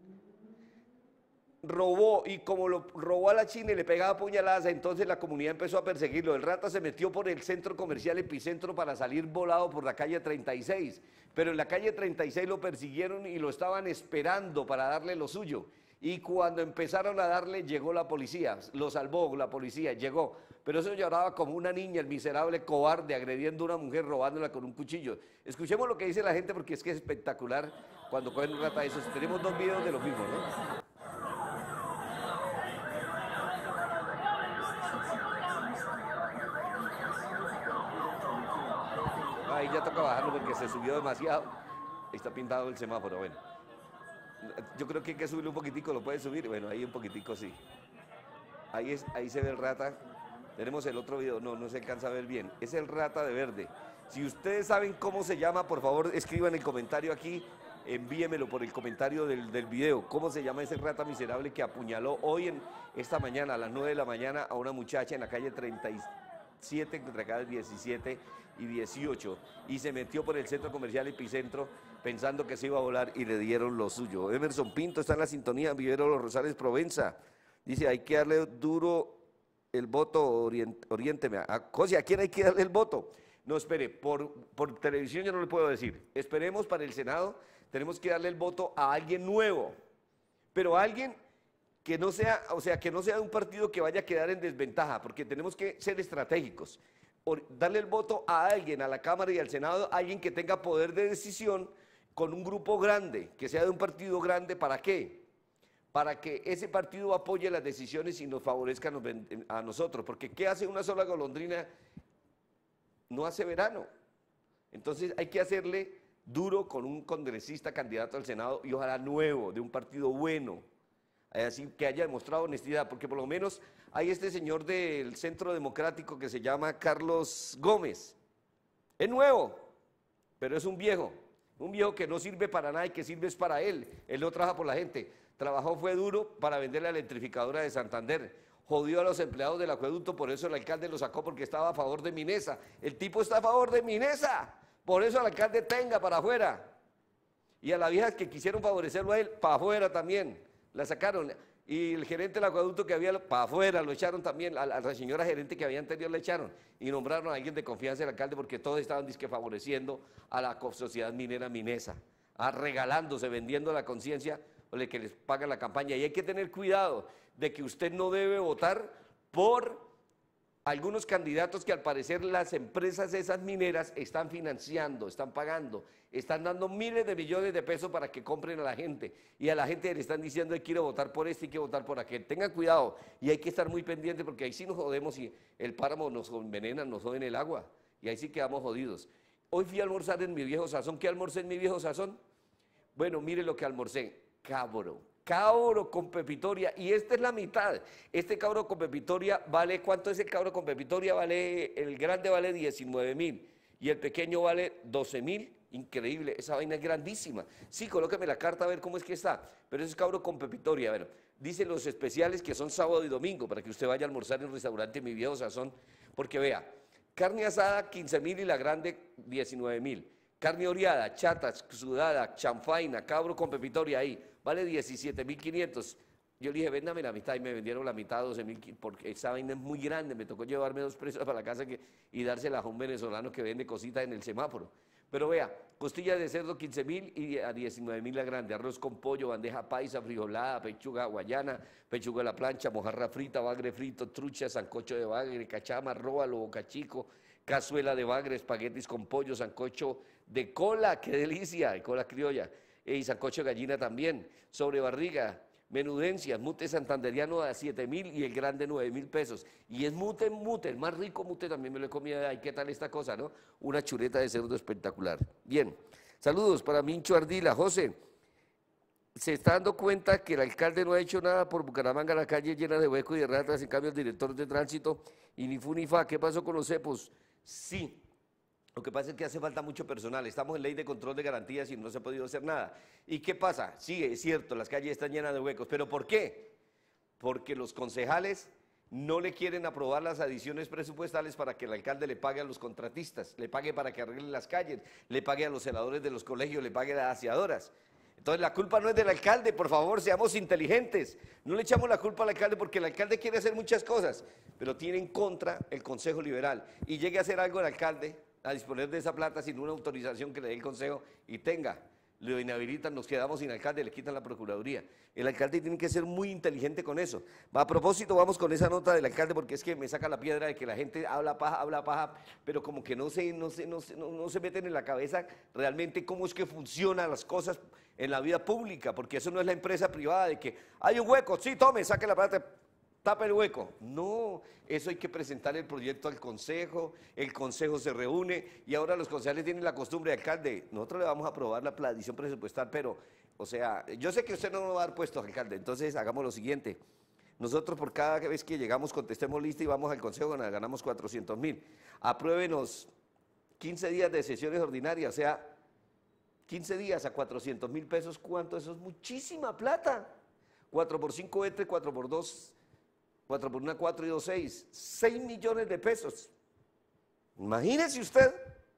robó, y como lo robó a la China y le pegaba puñaladas, entonces la comunidad empezó a perseguirlo. El rata se metió por el centro comercial Epicentro para salir volado por la calle 36, pero en la calle 36 lo persiguieron y lo estaban esperando para darle lo suyo. Y cuando empezaron a darle, llegó la policía, lo salvó la policía, llegó. Pero eso lloraba como una niña, el miserable cobarde, agrediendo a una mujer, robándola con un cuchillo. Escuchemos lo que dice la gente porque es que es espectacular cuando cogen un rata de esos. Tenemos dos videos de lo mismo, ¿no? Ahí ya toca bajarlo porque se subió demasiado. Ahí está pintado el semáforo, bueno. Yo creo que hay que subirlo un poquitico, ¿lo puede subir? Bueno, ahí un poquitico sí. Ahí se ve el rata. Tenemos el otro video, no se alcanza a ver bien. Es el rata de verde. Si ustedes saben cómo se llama, por favor escriban el comentario aquí, envíemelo por el comentario del video. ¿Cómo se llama ese rata miserable que apuñaló esta mañana, a las 9 de la mañana, a una muchacha en la calle 37, entre acá 17 y 18, y se metió por el centro comercial Epicentro pensando que se iba a volar y le dieron lo suyo? Emerson Pinto está en la sintonía, Vivero Los Rosales Provenza, dice, hay que darle duro el voto, oriénteme. José, ¿a quién hay que darle el voto? No, espere, por televisión yo no le puedo decir. Esperemos para el Senado, tenemos que darle el voto a alguien nuevo, pero a alguien que no sea, que no sea de un partido que vaya a quedar en desventaja, porque tenemos que ser estratégicos. Darle el voto a alguien, a la Cámara y al Senado, a alguien que tenga poder de decisión con un grupo grande, que sea de un partido grande, ¿para qué? Para que ese partido apoye las decisiones y nos favorezca a nosotros, porque ¿qué hace una sola golondrina? No hace verano. Entonces hay que hacerle duro con un congresista candidato al Senado y ojalá nuevo, de un partido bueno, así que haya demostrado honestidad, porque por lo menos hay este señor del Centro Democrático que se llama Carlos Gómez. Es nuevo, pero es un viejo que no sirve para nada y que sirve es para él. Él no trabaja por la gente, fue duro para vender la electrificadora de Santander. Jodió a los empleados del acueducto, por eso el alcalde lo sacó porque estaba a favor de Minesa. El tipo está a favor de Minesa, por eso el alcalde tenga para afuera. Y a las viejas que quisieron favorecerlo a él, para afuera también, la sacaron. Y el gerente del acueducto que había, para afuera, lo echaron también, a la señora gerente que había anterior la echaron. Y nombraron a alguien de confianza del alcalde porque todos estaban disque favoreciendo a la sociedad minera Minesa, regalándose, vendiendo la conciencia que les pagan la campaña. Y hay que tener cuidado de que usted no debe votar por algunos candidatos que al parecer las empresas esas mineras están financiando, están pagando, están dando miles de millones de pesos para que compren a la gente, y a la gente le están diciendo hay que ir a votar por este, hay que votar por aquel. Tengan cuidado y hay que estar muy pendientes porque ahí sí nos jodemos y el páramo nos envenena, nos joden el agua y ahí sí quedamos jodidos. Hoy fui a almorzar en mi viejo sazón. ¿Qué almorcé en mi viejo sazón? Bueno, mire lo que almorcé, cabro con pepitoria, y esta es la mitad. Este cabro con pepitoria vale, ¿cuánto es el cabro con pepitoria? Vale, el grande vale 19.000 y el pequeño vale 12.000, increíble, esa vaina es grandísima. Sí, colóqueme la carta a ver cómo es que está, pero ese es cabro con pepitoria. Bueno, dicen los especiales que son sábado y domingo, para que usted vaya a almorzar en un restaurante Mi Viejo Sazón, porque vea, carne asada 15.000 y la grande 19.000. Carne oreada, chata, sudada, chanfaina, cabro con pepitoria ahí, vale 17.500. Yo le dije, véndame la mitad, y me vendieron la mitad, 12.000, porque esa vaina es muy grande, me tocó llevarme 2 presas para la casa y dárselas a un venezolano que vende cositas en el semáforo. Pero vea, costilla de cerdo 15.000 y a 19.000 la grande, arroz con pollo, bandeja paisa, frijolada, pechuga hawaiana, pechuga a la plancha, mojarra frita, bagre frito, trucha, sancocho de bagre, cachama, róbalo, bocachico, cazuela de bagre, espaguetis con pollo, sancocho de cola, qué delicia, de cola criolla, y sancocho de gallina también, sobre barriga, menudencias, mute santanderiano a 7.000 y el grande 9.000 pesos. Y es mute, el más rico mute también me lo he comido. Ay, ¿qué tal esta cosa, no? Una chuleta de cerdo espectacular. Bien, saludos para Mincho Ardila. José, ¿se está dando cuenta que el alcalde no ha hecho nada por Bucaramanga, la calle llena de huecos y de ratas, en cambio el director de tránsito y ni fu ni fa? ¿Qué pasó con los cepos? Sí. Lo que pasa es que hace falta mucho personal, estamos en ley de control de garantías y no se ha podido hacer nada. ¿Y qué pasa? Sí, es cierto, las calles están llenas de huecos, ¿pero por qué? Porque los concejales no le quieren aprobar las adiciones presupuestales para que el alcalde le pague a los contratistas, le pague para que arreglen las calles, le pague a los celadores de los colegios, le pague a las aseadoras. Entonces la culpa no es del alcalde, por favor, seamos inteligentes. No le echamos la culpa al alcalde porque el alcalde quiere hacer muchas cosas, pero tiene en contra el Consejo Liberal. Y llegue a hacer algo el alcalde a disponer de esa plata sin una autorización que le dé el Consejo y tenga, lo inhabilitan, nos quedamos sin alcalde, le quitan la Procuraduría. El alcalde tiene que ser muy inteligente con eso. A propósito, vamos con esa nota del alcalde porque es que me saca la piedra de que la gente habla paja, pero como que no se meten en la cabeza realmente cómo es que funcionan las cosas en la vida pública, porque eso no es la empresa privada de que hay un hueco, sí, tome, saque la plata, tapa el hueco. No, eso hay que presentar el proyecto al consejo, el consejo se reúne y ahora los concejales tienen la costumbre, alcalde, nosotros le vamos a aprobar la adición presupuestal, pero, o sea, yo sé que usted no nos va a dar puestos, alcalde, entonces hagamos lo siguiente, nosotros por cada vez que llegamos contestemos lista y vamos al consejo, ganamos 400.000, apruébenos 15 días de sesiones ordinarias, o sea, 15 días a 400.000 pesos, ¿cuánto? Eso es muchísima plata, 4 por 5 entre 4 por 2, 4 por 1, 4 y 2, 6 millones de pesos. Imagínese usted,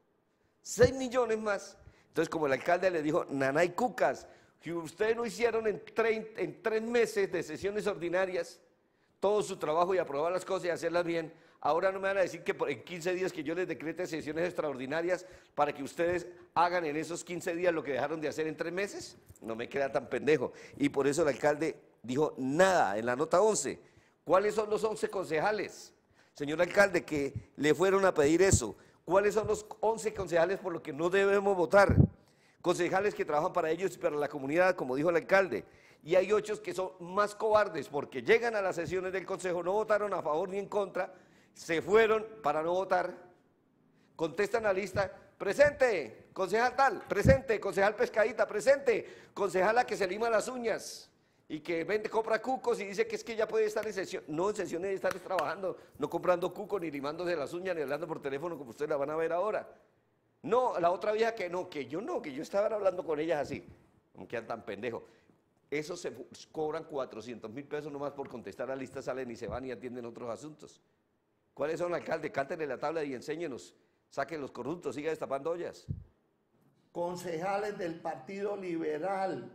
6 millones más. Entonces, como el alcalde le dijo, nanay cucas, que ustedes no hicieron en 3 meses de sesiones ordinarias todo su trabajo y aprobar las cosas y hacerlas bien, ahora no me van a decir que en 15 días que yo les decrete sesiones extraordinarias para que ustedes hagan en esos 15 días lo que dejaron de hacer en 3 meses. No me queda tan pendejo. Y por eso el alcalde dijo nada en la nota 11. ¿Cuáles son los 11 concejales, señor alcalde, que le fueron a pedir eso? ¿Cuáles son los 11 concejales por los que no debemos votar? Concejales que trabajan para ellos y para la comunidad, como dijo el alcalde. Y hay 8 que son más cobardes porque llegan a las sesiones del consejo, no votaron a favor ni en contra, se fueron para no votar, contestan la lista, presente, concejal tal, presente, concejal pescadita, presente, concejala que se lima las uñas. Y que vende, compra cucos y dice que es que ya puede estar en sesión. No, en sesión debe estar trabajando, no comprando cucos, ni limándose las uñas, ni hablando por teléfono como ustedes la van a ver ahora. No, la otra vieja que no, que yo estaba hablando con ellas así. No quedan tan pendejos. Esos se cobran 400.000 pesos nomás por contestar a la lista, salen y se van y atienden otros asuntos. ¿Cuáles son, alcalde? Cántenle la tabla y enséñenos. Saquen los corruptos, siga destapando ollas. Concejales del Partido Liberal,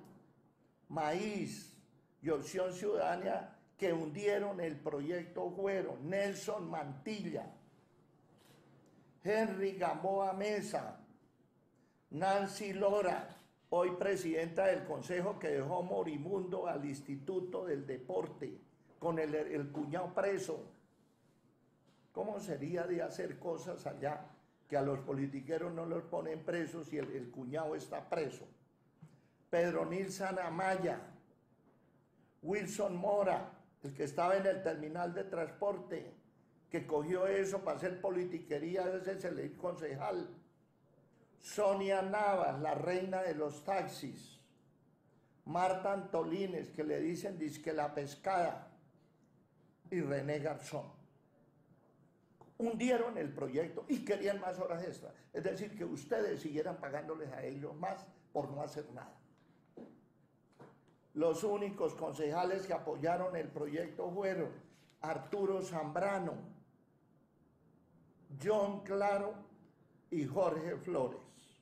Maíz y Opción Ciudadana que hundieron el proyecto fueron Nelson Mantilla, Henry Gamboa Mesa, Nancy Lora, hoy presidenta del Consejo que dejó moribundo al Instituto del Deporte, con el cuñado preso. ¿Cómo sería de hacer cosas allá que a los politiqueros no los ponen presos y el cuñado está preso? Pedro Nilson Amaya, Wilson Mora, el que estaba en el terminal de transporte, que cogió eso para hacer politiquería, ese es el concejal. Sonia Navas, la reina de los taxis. Marta Antolines, que le dicen disque la pescada. Y René Garzón. Hundieron el proyecto y querían más horas extras. Es decir, que ustedes siguieran pagándoles a ellos más por no hacer nada. Los únicos concejales que apoyaron el proyecto fueron Arturo Zambrano, John Claro y Jorge Flores.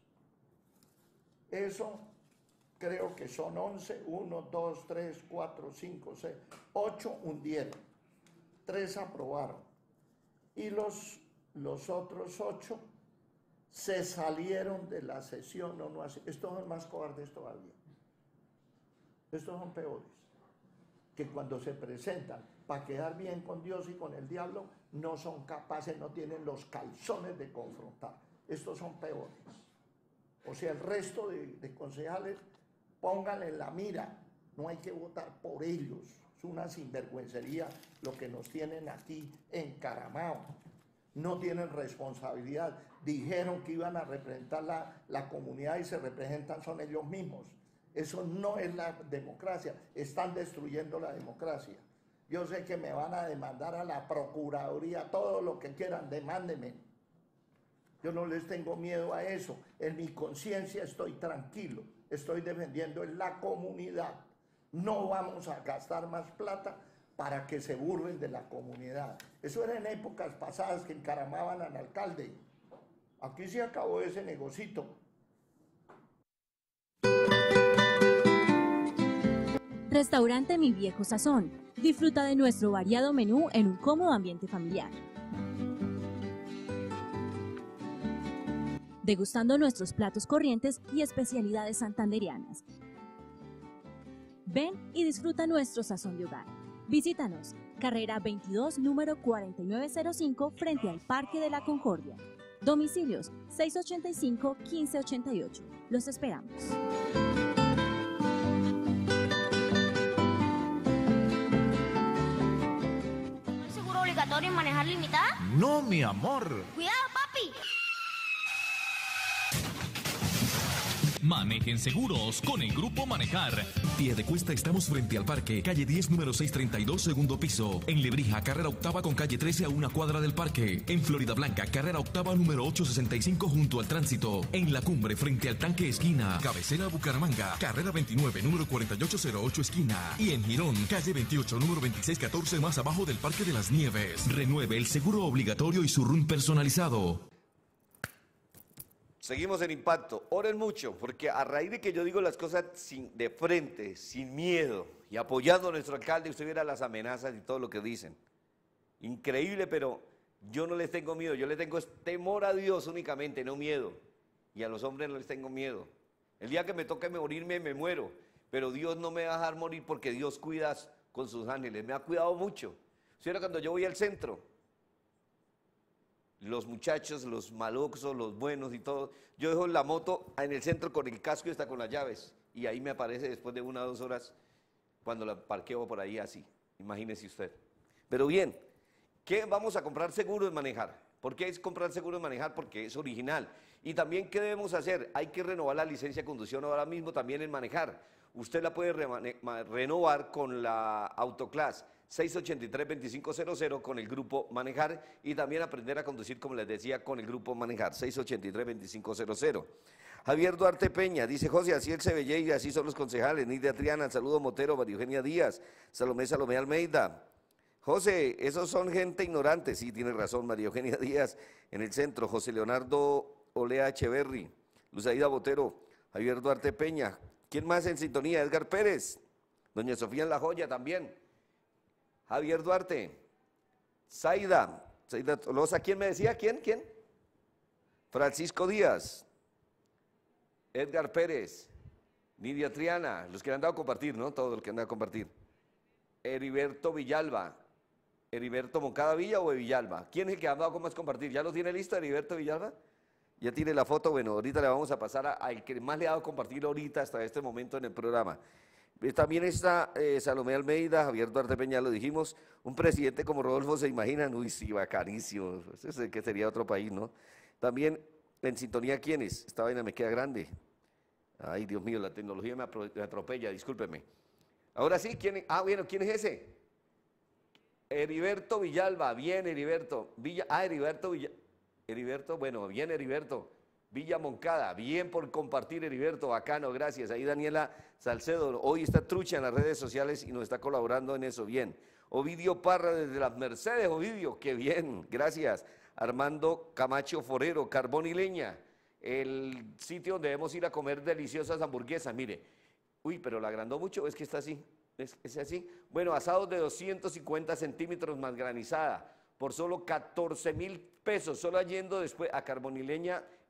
Eso creo que son 11, 1, 2, 3, 4, 5, 6, 8 hundieron, 3 aprobaron. Y los otros 8 se salieron de la sesión o no así. Estos son más cobardes todavía. Estos son peores, que cuando se presentan para quedar bien con Dios y con el diablo, no son capaces, no tienen los calzones de confrontar. Estos son peores. O sea, el resto de concejales, pónganle en la mira, no hay que votar por ellos. Es una sinvergüencería lo que nos tienen aquí encaramados. No tienen responsabilidad. Dijeron que iban a representar la comunidad y se representan son ellos mismos. Eso no es la democracia. Están destruyendo la democracia. Yo sé que me van a demandar a la Procuraduría, todo lo que quieran, demándenme. Yo no les tengo miedo a eso. En mi conciencia estoy tranquilo. Estoy defendiendo en la comunidad. No vamos a gastar más plata para que se burlen de la comunidad. Eso era en épocas pasadas que encaramaban al alcalde. Aquí se acabó ese negocito. Restaurante Mi Viejo Sazón. Disfruta de nuestro variado menú en un cómodo ambiente familiar. Degustando nuestros platos corrientes y especialidades santandereanas. Ven y disfruta nuestro sazón de hogar. Visítanos, carrera 22, número 4905, frente al Parque de la Concordia. Domicilios 685-1588. Los esperamos. ¿Es seguro obligatorio en manejar limitada? No, mi amor. ¡Cuidado, papi! Manejen seguros con el Grupo Manejar. Piedecuesta, estamos frente al parque, calle 10, número 632, segundo piso. En Lebrija, carrera octava con calle 13 a una cuadra del parque. En Florida Blanca, carrera octava, número 865, junto al tránsito. En La Cumbre, frente al tanque esquina. Cabecera, Bucaramanga, carrera 29, número 4808, esquina. Y en Girón, calle 28, número 2614, más abajo del Parque de las Nieves. Renueve el seguro obligatorio y su RUN personalizado. Seguimos en Impacto. Oren mucho, porque a raíz de que yo digo las cosas de frente, sin miedo, y apoyando a nuestro alcalde, usted viera las amenazas y todo lo que dicen. Increíble, pero yo no les tengo miedo. Yo les tengo temor a Dios únicamente, no miedo. Y a los hombres no les tengo miedo. El día que me toque morirme, me muero. Pero Dios no me va a dejar morir porque Dios cuida con sus ángeles. Me ha cuidado mucho. ¿Sí? Cuando yo voy al centro, los muchachos, los maloxos, los buenos y todo, yo dejo la moto en el centro con el casco y está con las llaves, y ahí me aparece después de 1 o 2 horas cuando la parqueo por ahí así, imagínese usted. Pero bien, ¿qué vamos a comprar seguro de manejar? ¿Por qué es comprar seguro de manejar? Porque es original. Y también, ¿qué debemos hacer? Hay que renovar la licencia de conducción ahora mismo también en manejar. Usted la puede renovar con la Autoclass 683-2500 con el Grupo Manejar, y también aprender a conducir, como les decía, con el Grupo Manejar 683-2500. Javier Duarte Peña dice: José, así el CBJ y así son los concejales. Nidia Triana, saludo Motero, María Eugenia Díaz, Salomé Almeida. José, esos son gente ignorante. Sí, tiene razón, María Eugenia Díaz en el centro. José Leonardo Olea Echeverry, Luzaida Botero, Javier Duarte Peña. ¿Quién más en sintonía? Edgar Pérez, doña Sofía en La Joya también. Javier Duarte, Zaida Tolosa, ¿quién me decía? ¿Quién? Francisco Díaz, Edgar Pérez, Nidia Triana, los que le han dado a compartir, ¿no? Todos los que han dado a compartir. Heriberto Villalba, Heriberto Moncada Villa o de Villalba. ¿Quién es el que ha dado a compartir? ¿Ya lo tiene listo, Heriberto Villalba? Ya tiene la foto. Bueno, ahorita le vamos a pasar al que más le ha dado a compartir ahorita hasta este momento en el programa. También está Salomé Almeida, Javier Duarte Peña, lo dijimos. Un presidente como Rodolfo, ¿se imaginan? Uy, sí, bacanísimo. Ese que sería otro país, ¿no? También en sintonía, ¿quiénes? Esta vaina me queda grande. Ay, Dios mío, la tecnología me atropella, discúlpeme. Ahora sí, ¿quién? Bueno, ¿quién es ese? Heriberto Villalba, bien, Heriberto. Heriberto, bueno, bien, Heriberto. Villa Moncada, bien por compartir, Heriberto, bacano, gracias. Ahí Daniela Salcedo, hoy está trucha en las redes sociales y nos está colaborando en eso, bien. Ovidio Parra desde Las Mercedes, Ovidio, qué bien, gracias. Armando Camacho Forero, Carbón y Leña, el sitio donde debemos ir a comer deliciosas hamburguesas, mire. Uy, pero la agrandó mucho, es que está así, es así. Bueno, asados de 250 centímetros más granizada, por solo 14,000 pesos, solo yendo después a Carbón y Leña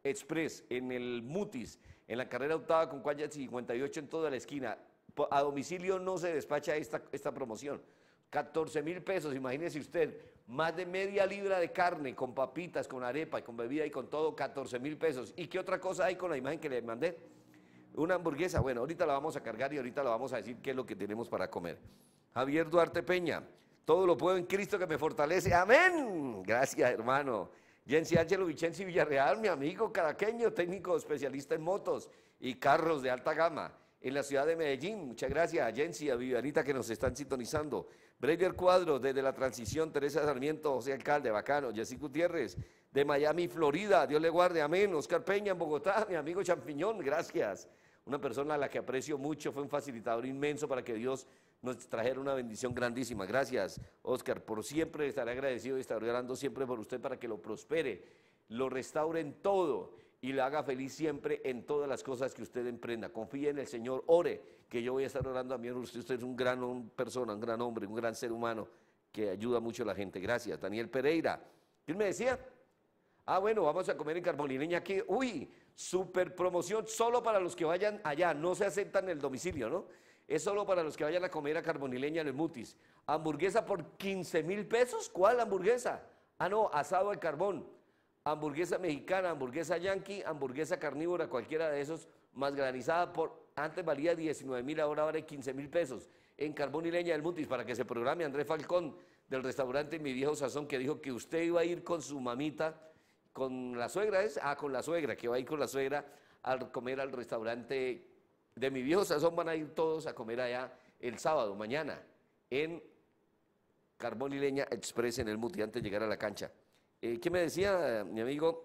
Express, en el Mutis, en la carrera octava con calle 58 en toda la esquina. A domicilio no se despacha esta promoción. 14.000 pesos, imagínese usted, más de media libra de carne, con papitas, con arepa y con bebida y con todo, 14.000 pesos. ¿Y qué otra cosa hay con la imagen que le mandé? Una hamburguesa, bueno, ahorita la vamos a cargar y ahorita la vamos a decir qué es lo que tenemos para comer. Javier Duarte Peña, todo lo puedo en Cristo que me fortalece, amén. Gracias, hermano. Jensi Ángelo Vicenzi Villarreal, mi amigo caraqueño, técnico especialista en motos y carros de alta gama en la ciudad de Medellín. Muchas gracias a Jensi, a Vivianita que nos están sintonizando. Braver Cuadro, desde la Transición, Teresa Sarmiento, José Alcalde, bacano. Jessy Gutiérrez, de Miami, Florida, Dios le guarde, amén. Oscar Peña, en Bogotá, mi amigo Champiñón, gracias. Una persona a la que aprecio mucho, fue un facilitador inmenso para que Dios nos trajera una bendición grandísima. Gracias, Oscar, por siempre estaré agradecido y estaré orando siempre por usted para que lo prospere, lo restaure en todo y le haga feliz siempre en todas las cosas que usted emprenda. Confíe en el Señor, ore, que yo voy a estar orando a mí. Usted es un gran persona, un gran hombre, un gran ser humano que ayuda mucho a la gente. Gracias. Daniel Pereira. ¿Quién me decía? Ah, bueno, vamos a comer en Carbonileña aquí. Uy, super promoción solo para los que vayan allá. No se aceptan el domicilio, ¿no? Es solo para los que vayan a comer a Carbonileña en el Mutis. Hamburguesa por 15.000 pesos. ¿Cuál hamburguesa? Ah, no, asado de carbón. Hamburguesa mexicana, hamburguesa yankee, hamburguesa carnívora, cualquiera de esos, más granizada, antes valía 19.000, ahora vale 15.000 pesos. En Carbonileña del Mutis, para que se programe. Andrés Falcón, del restaurante Mi Viejo Sazón, que dijo que usted iba a ir con su mamita, con la suegra, ¿es? Ah, con la suegra, que va a ir con la suegra a comer al restaurante de Mi Viejo Sazón. Van a ir todos a comer allá el sábado, mañana, en Carbonileña Express en el Mutis, antes de llegar a la cancha. ¿Qué me decía mi amigo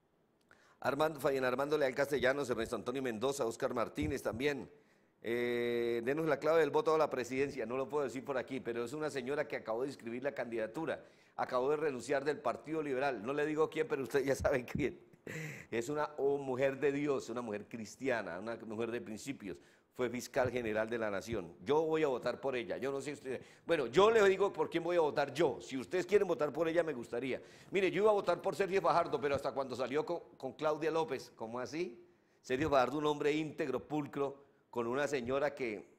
Fabián Armando Leal Castellanos, Ernesto Antonio Mendoza, Oscar Martínez también? Denos la clave del voto a la presidencia, no lo puedo decir por aquí, pero es una señora que acabó de inscribir la candidatura, acabó de renunciar del Partido Liberal, no le digo quién, pero ustedes ya saben quién. Es una mujer de Dios, una mujer cristiana, una mujer de principios. Fue fiscal general de la Nación. Yo voy a votar por ella. Yo no sé usted. Bueno, yo le digo por quién voy a votar yo. Si ustedes quieren votar por ella, me gustaría. Mire, yo iba a votar por Sergio Fajardo, pero hasta cuando salió con Claudia López, ¿cómo así? Sergio Fajardo, un hombre íntegro, pulcro, con una señora que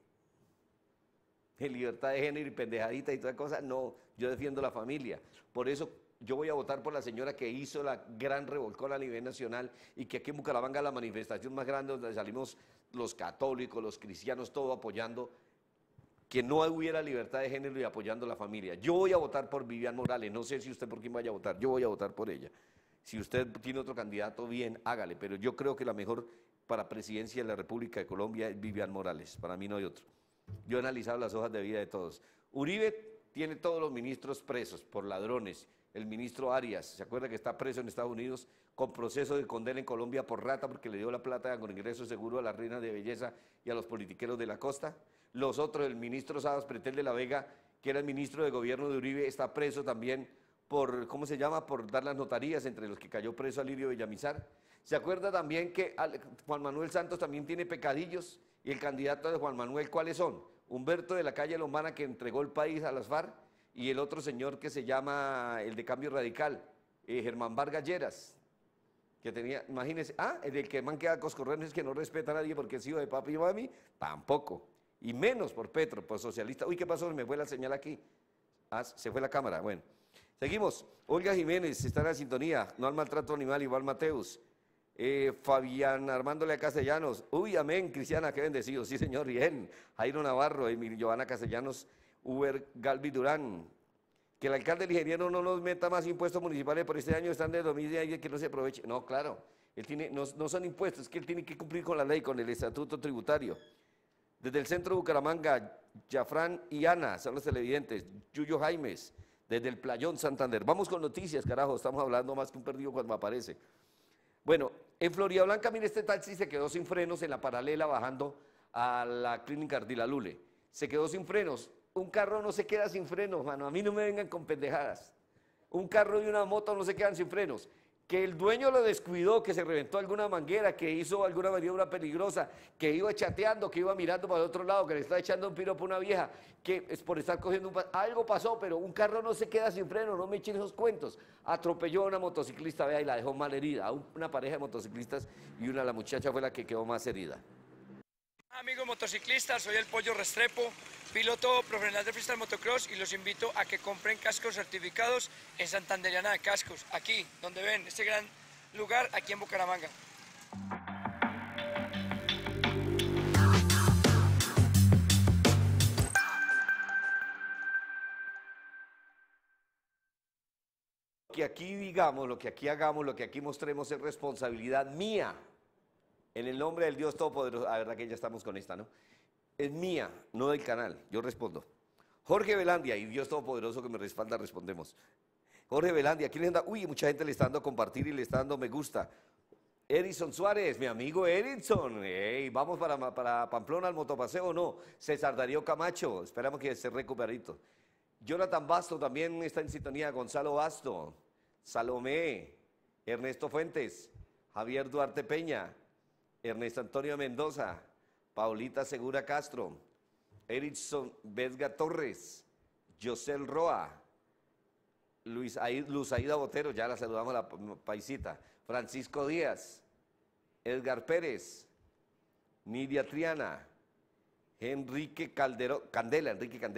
en libertad de género y pendejadita y toda cosa. No, yo defiendo la familia. Por eso yo voy a votar por la señora que hizo la gran revolcón a nivel nacional y que aquí en Bucaramanga la manifestación más grande donde salimos los católicos, los cristianos, todo apoyando que no hubiera libertad de género y apoyando la familia. Yo voy a votar por Vivian Morales, no sé si usted por quién vaya a votar, yo voy a votar por ella. Si usted tiene otro candidato, bien, hágale, pero yo creo que la mejor para presidencia de la República de Colombia es Vivian Morales, para mí no hay otro. Yo he analizado las hojas de vida de todos. Uribe tiene todos los ministros presos por ladrones. El ministro Arias, ¿se acuerda que está preso en Estados Unidos con proceso de condena en Colombia por rata porque le dio la plata con ingreso seguro a las reinas de belleza y a los politiqueros de la costa? Los otros, el ministro Sabas Pretel de la Vega, que era el ministro de gobierno de Uribe, está preso también por, ¿cómo se llama?, por dar las notarías, entre los que cayó preso Alirio Villamizar. ¿Se acuerda también que Juan Manuel Santos también tiene pecadillos? Y el candidato de Juan Manuel, ¿cuáles son? Humberto de la Calle Lombana, que entregó el país a las FARC, y el otro señor que se llama el de Cambio Radical, Germán Vargas Lleras, que tenía, imagínense, el del que man queda coscorrenos, es que no respeta a nadie porque es hijo de papi y mami, tampoco, y menos por Petro, por socialista. Uy, ¿qué pasó? Me fue la señal aquí, se fue la cámara, bueno. Seguimos, Olga Jiménez, está en la sintonía, no al maltrato animal, igual Mateus. Fabián Armando Leal Castellanos, uy, amén, Cristiana, qué bendecido, sí señor, bien. Jairo Navarro, Giovanna Castellanos, Uber Galvi Durán, que el alcalde del ingeniero no nos meta más impuestos municipales por este año, están de 2010 y que no se aproveche. No, claro, él tiene, no son impuestos, es que él tiene que cumplir con la ley, con el estatuto tributario. Desde el centro de Bucaramanga, Jafrán y Ana son los televidentes, Yuyo Jaimes, desde el Playón Santander. Vamos con noticias, carajo, estamos hablando más que un perdido cuando aparece. Bueno, en Florida Blanca, mire, este taxi se quedó sin frenos en la paralela bajando a la clínica Ardila Lule. Se quedó sin frenos. Un carro no se queda sin frenos, mano. A mí no me vengan con pendejadas. Un carro y una moto no se quedan sin frenos. que el dueño lo descuidó, que se reventó alguna manguera, que hizo alguna maniobra peligrosa, que iba chateando, que iba mirando para el otro lado, que le estaba echando un piropo a una vieja, que es por estar cogiendo algo pasó, pero un carro no se queda sin freno, no me echen esos cuentos. Atropelló a una motociclista, vea, y la dejó mal herida. Una pareja de motociclistas y la muchacha fue la que quedó más herida. Amigos motociclistas, soy el Pollo Restrepo, piloto profesional de freestyle motocross y los invito a que compren cascos certificados en Santanderiana de Cascos, aquí donde ven este gran lugar, aquí en Bucaramanga. Que aquí digamos, lo que aquí hagamos, lo que aquí mostremos es responsabilidad mía. En el nombre del Dios Todopoderoso, la verdad que ya estamos con esta, ¿no? Es mía, no del canal, yo respondo. Jorge Velandia y Dios Todopoderoso que me respalda, respondemos. Jorge Velandia, ¿quién le anda? Uy, mucha gente le está dando a compartir y le está dando me gusta. Edison Suárez, mi amigo Edison, hey, vamos para Pamplona al motopaseo o no. César Darío Camacho, esperamos que esté recuperadito. Jonathan Basto también está en sintonía, Gonzalo Basto, Salomé, Ernesto Fuentes, Javier Duarte Peña, Ernesto Antonio Mendoza, Paulita Segura Castro, Erickson Vesga Torres, Yosel Roa, Luz Aida Botero, ya la saludamos a la paisita, Francisco Díaz, Edgar Pérez, Nidia Triana, Enrique Candela,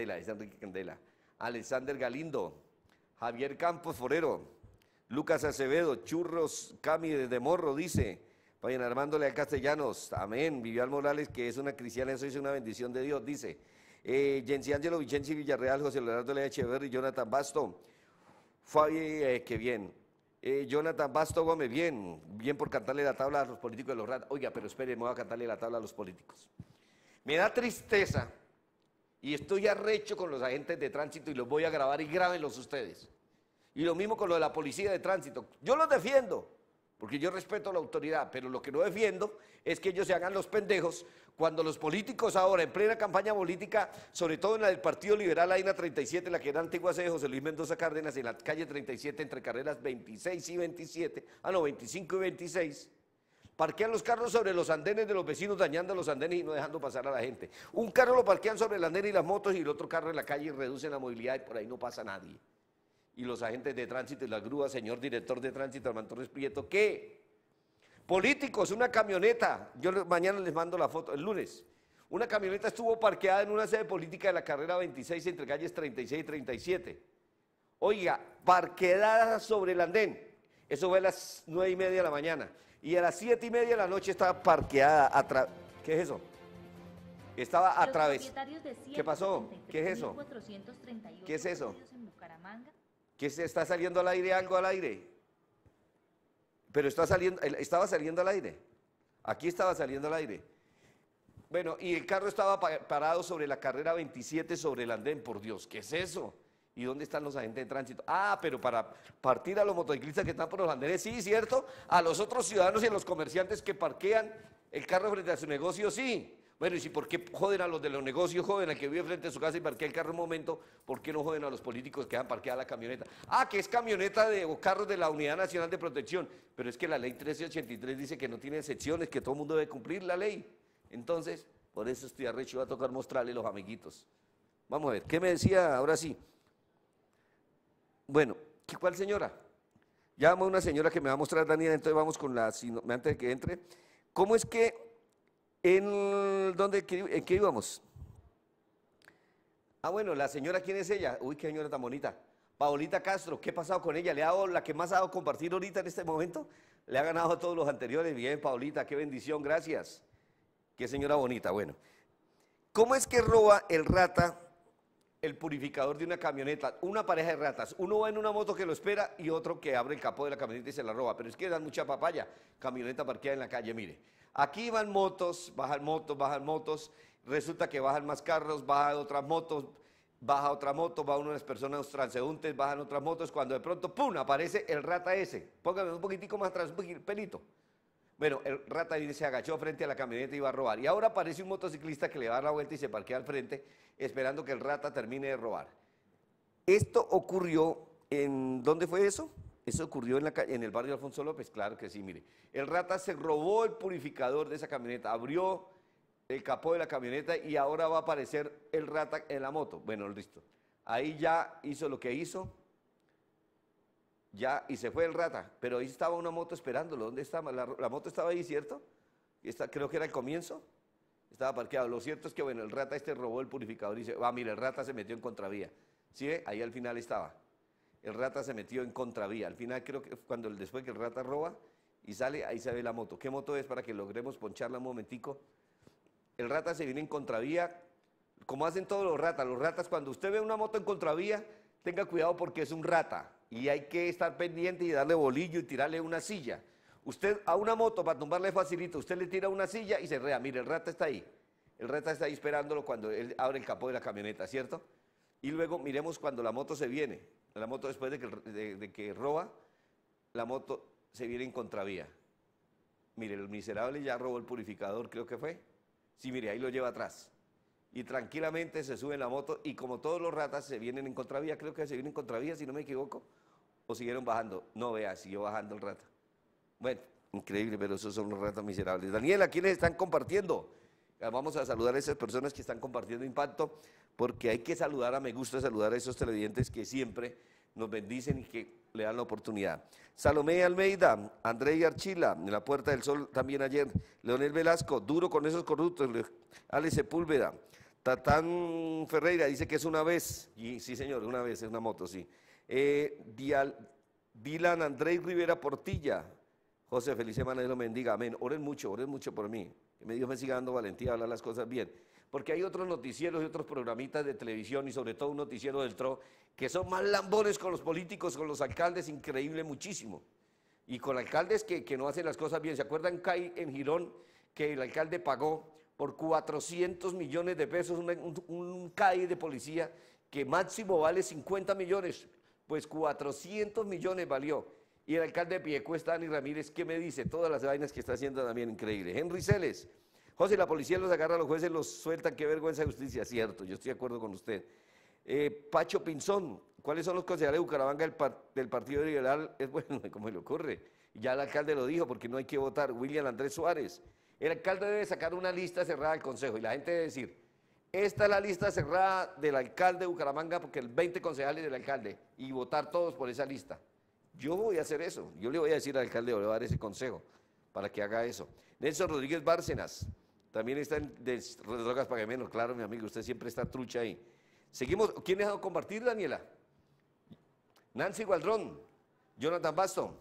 Alexander Galindo, Javier Campos Forero, Lucas Acevedo, Churros Cami desde Morro, dice, vayan Armando Leal Castellanos, amén, Vivian Morales, que es una cristiana, eso es una bendición de Dios, dice, Jensi Ángelo Vicenci Villarreal, José Leonardo Lea Echeverri, Jonathan Basto, Fabi, qué bien, Jonathan Basto Gómez, bien por cantarle la tabla a los políticos de los RAT, oiga, pero espere, me voy a cantarle la tabla a los políticos. Me da tristeza y estoy arrecho con los agentes de tránsito y los voy a grabar y grábenlos ustedes. Y lo mismo con lo de la policía de tránsito. Yo los defiendo, porque yo respeto la autoridad, pero lo que no defiendo es que ellos se hagan los pendejos cuando los políticos ahora, en plena campaña política, sobre todo en la del Partido Liberal, hay una 37, la que era antigua sede de José Luis Mendoza Cárdenas, en la calle 37, entre carreras 26 y 27, 25 y 26, parquean los carros sobre los andenes de los vecinos, dañando los andenes y no dejando pasar a la gente. Un carro lo parquean sobre el andén y las motos y el otro carro en la calle y reducen la movilidad y por ahí no pasa nadie. Y los agentes de tránsito y las grúas, señor director de tránsito, Armando Torres Prieto, ¿qué? Políticos, una camioneta, yo mañana les mando la foto, el lunes, una camioneta estuvo parqueada en una sede política de la carrera 26 entre calles 36 y 37. Oiga, parqueada sobre el andén, eso fue a las 9:30 de la mañana, y a las 7:30 de la noche estaba parqueada, ¿qué es eso? Estaba a través. ¿Qué pasó? ¿Qué es eso? ¿Qué es eso? ¿Qué se está saliendo al aire algo al aire? Pero estaba saliendo al aire. Aquí estaba saliendo al aire. Bueno, y el carro estaba parado sobre la carrera 27 sobre el andén, por Dios, ¿qué es eso? ¿Y dónde están los agentes de tránsito? Ah, pero para partir a los motociclistas que están por los andenes, sí, ¿cierto? A los otros ciudadanos y a los comerciantes que parquean el carro frente a su negocio, sí. Bueno, ¿y si por qué joden a los de los negocios, joden al que vive frente a su casa y parquea el carro un momento? ¿Por qué no joden a los políticos que dejan parqueada la camioneta? Ah, que es camioneta o carros de la Unidad Nacional de Protección, pero es que la ley 1383 dice que no tiene excepciones, que todo el mundo debe cumplir la ley. Entonces, por eso estoy arrecho, va a tocar mostrarle los amiguitos. Vamos a ver, ¿qué me decía ahora sí? Bueno, ¿cuál señora? Ya vamos a una señora que me va a mostrar Daniela, entonces vamos con la, antes de que entre. ¿Cómo es que en qué íbamos? Ah, bueno, la señora, ¿quién es ella? Uy, qué señora tan bonita. Paulita Castro, ¿qué ha pasado con ella? ¿Le ha dado la que más ha dado compartir ahorita en este momento? Le ha ganado a todos los anteriores. Bien, Paulita, qué bendición, gracias. Qué señora bonita, bueno. ¿Cómo es que roba el rata el purificador de una camioneta? Una pareja de ratas, uno va en una moto que lo espera y otro que abre el capó de la camioneta y se la roba, pero es que dan mucha papaya, camioneta parqueada en la calle, mire. Aquí van motos, bajan motos, resulta que bajan más carros, bajan otras motos, baja otra moto, va unas personas transeúntes, bajan otras motos, cuando de pronto, ¡pum!, aparece el rata ese. Póngame un poquitico más atrás, un pelito. Bueno, el rata se agachó frente a la camioneta y iba a robar. Y ahora aparece un motociclista que le va a dar la vuelta y se parquea al frente, esperando que el rata termine de robar. Esto ocurrió ¿dónde fue eso? Eso ocurrió en el barrio Alfonso López, claro que sí, mire. El rata se robó el purificador de esa camioneta, abrió el capó de la camioneta y ahora va a aparecer el rata en la moto. Bueno, listo. Ahí ya hizo lo que hizo, ya, y se fue el rata, pero ahí estaba una moto esperándolo. ¿Dónde estaba? La moto estaba ahí, ¿cierto? Creo que era el comienzo, estaba parqueado. Lo cierto es que, bueno, el rata robó el purificador y dice, mire, el rata se metió en contravía. ¿Sí ve? Ahí al final estaba. El rata se metió en contravía. Al final creo que después que el rata roba y sale, ahí se ve la moto. ¿Qué moto es para que logremos poncharla un momentico? El rata se viene en contravía, como hacen todos los ratas. Los ratas, cuando usted ve una moto en contravía, tenga cuidado porque es un rata. Y hay que estar pendiente y darle bolillo y tirarle una silla. Usted a una moto, para tumbarle facilito, usted le tira una silla y se enreda. Mire, el rata está ahí. El rata está ahí esperándolo cuando él abre el capó de la camioneta, ¿cierto? Y luego miremos cuando la moto se viene. La moto después de que roba, la moto se viene en contravía. Mire, el miserable ya robó el purificador, creo que fue. Sí, mire, ahí lo lleva atrás. Y tranquilamente se sube en la moto y como todos los ratas se vienen en contravía, creo que se vienen en contravía, si no me equivoco, o siguieron bajando. No, vea, siguió bajando el rata. Bueno, increíble, pero esos son los ratas miserables. Daniela, ¿quiénes están compartiendo? Vamos a saludar a esas personas que están compartiendo Impacto, porque hay que saludar, me gusta saludar a esos televidentes que siempre nos bendicen y que le dan la oportunidad. Salomé Almeida, Andrei Archila, en la Puerta del Sol también ayer, Leonel Velasco, duro con esos corruptos, Ale Sepúlveda, Tatán Ferreira dice que es una vez, y sí señor, una vez, es una moto, sí. Dylan Andrei Rivera Portilla, José Felice Manero bendiga, amén, oren mucho por mí, que Dios me siga dando valentía a hablar las cosas bien, porque hay otros noticieros y otros programitas de televisión y sobre todo un noticiero del TRO que son más lambones con los políticos, con los alcaldes, increíble muchísimo, y con alcaldes que no hacen las cosas bien. ¿Se acuerdan CAI en Girón que el alcalde pagó por 400 millones de pesos un CAI de policía que máximo vale 50 millones? Pues 400 millones valió. Y el alcalde de Piedecuesta, Dani Ramírez, ¿qué me dice? Todas las vainas que está haciendo también increíble. Henry Celes, José, la policía los agarra, los jueces los sueltan, qué vergüenza de justicia, cierto, yo estoy de acuerdo con usted. Pacho Pinzón, ¿cuáles son los concejales de Bucaramanga del Partido Liberal? Es bueno, como le ocurre, ya el alcalde lo dijo, porque no hay que votar. William Andrés Suárez, el alcalde debe sacar una lista cerrada del consejo, y la gente debe decir, esta es la lista cerrada del alcalde de Bucaramanga, porque el 20 concejales del alcalde, y votar todos por esa lista. Yo voy a hacer eso, yo le voy a decir al alcalde, le voy a dar ese consejo, para que haga eso. Nelson Rodríguez Bárcenas, también está en Drogas Pague Menos, claro, mi amigo, usted siempre está trucha ahí. Seguimos, ¿quién ha dejado de compartir, Daniela? Nancy Gualdrón, Jonathan Baston.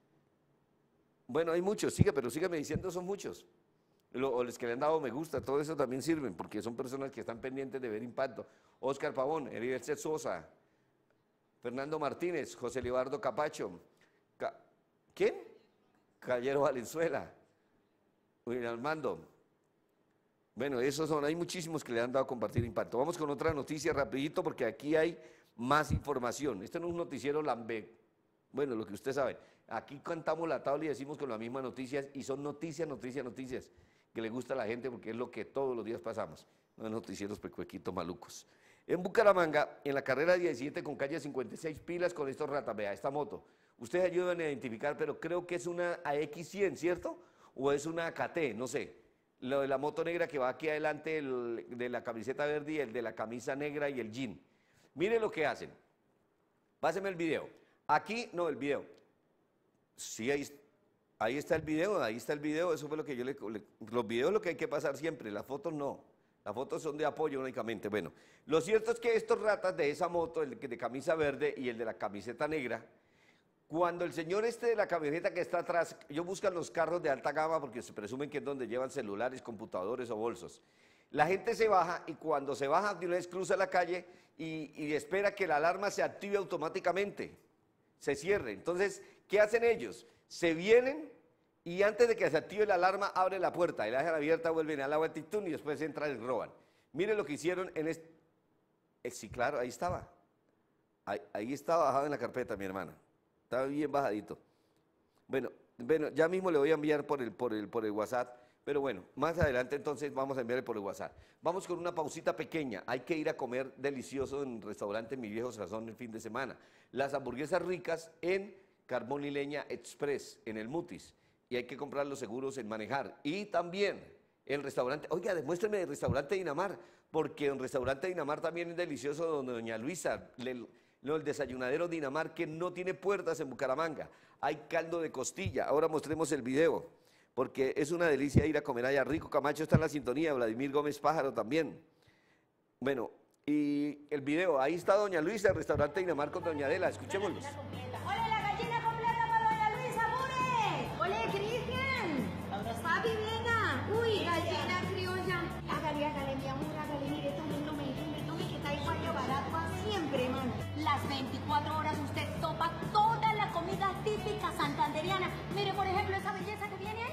Bueno, hay muchos, pero sígame diciendo, son muchos. O los que le han dado me gusta, todo eso también sirven, porque son personas que están pendientes de ver Impacto. Oscar Pavón, Heriberto Sosa, Fernando Martínez, José Libardo Capacho. ¿Quién? Caballero Valenzuela, William Armando. Bueno, esos son, hay muchísimos que le han dado a compartir Impacto. Vamos con otra noticia rapidito porque aquí hay más información. Esto no es un noticiero lambe, bueno, lo que usted sabe. Aquí cantamos la tabla y decimos con las mismas noticias y son noticias que le gusta a la gente porque es lo que todos los días pasamos. No es noticieros pecuequitos malucos. En Bucaramanga, en la carrera 17 con calle 56 pilas con estos ratas, vea, esta moto. Ustedes ayudan a identificar, pero creo que es una AX100, ¿cierto? O es una KT, no sé. Lo de la moto negra que va aquí adelante, el de la camiseta verde y el de la camisa negra y el jean. Miren lo que hacen. Páseme el video. Aquí, no, el video. Sí, ahí está el video, eso fue lo que yo los videos es lo que hay que pasar siempre, las fotos no. Las fotos son de apoyo únicamente. Bueno, lo cierto es que estos ratas de esa moto, el de camisa verde y el de la camiseta negra, cuando el señor de la camioneta que está atrás, ellos buscan los carros de alta gama porque se presumen que es donde llevan celulares, computadores o bolsos. La gente se baja y cuando se baja de una vez cruza la calle y espera que la alarma se active automáticamente, se cierre. Entonces, ¿qué hacen ellos? Se vienen y antes de que se active la alarma, abren la puerta y la dejan abierta, vuelven a la vuelta y después entran y roban. Miren lo que hicieron en este... Sí, claro, ahí estaba. Ahí estaba bajado en la carpeta, mi hermana. Estaba bien bajadito. Bueno, ya mismo le voy a enviar por el WhatsApp, pero bueno, más adelante entonces vamos a enviarle por el WhatsApp. Vamos con una pausita pequeña. Hay que ir a comer delicioso en un restaurante Mi Viejo Sazón el fin de semana. Las hamburguesas ricas en Carbón y Leña Express en el Mutis. Y hay que comprar los seguros en Manejar. Y también el restaurante, oiga, demuéstreme el restaurante Dinamar, porque el restaurante Dinamar también es delicioso, donde doña Luisa, el desayunadero Dinamar, que no tiene puertas en Bucaramanga. Hay caldo de costilla. Ahora mostremos el video, porque es una delicia ir a comer allá. Rico Camacho está en la sintonía, Vladimir Gómez Pájaro también. Bueno, y el video, ahí está doña Luisa, el restaurante Dinamar con doña Adela, escuchémoslos. ¡Ole, la gallina completa para doña Luisa, Mure! ¡Ole, Cristian! ¡Papi, venga! ¡Uy, gallina criolla! Hágale, mi amor, hágale, mire, tome, que está igual de barato siempre, hermano. Las 24 horas usted topa toda la comida típica santanderiana. Mire, por ejemplo, esa belleza que viene ahí.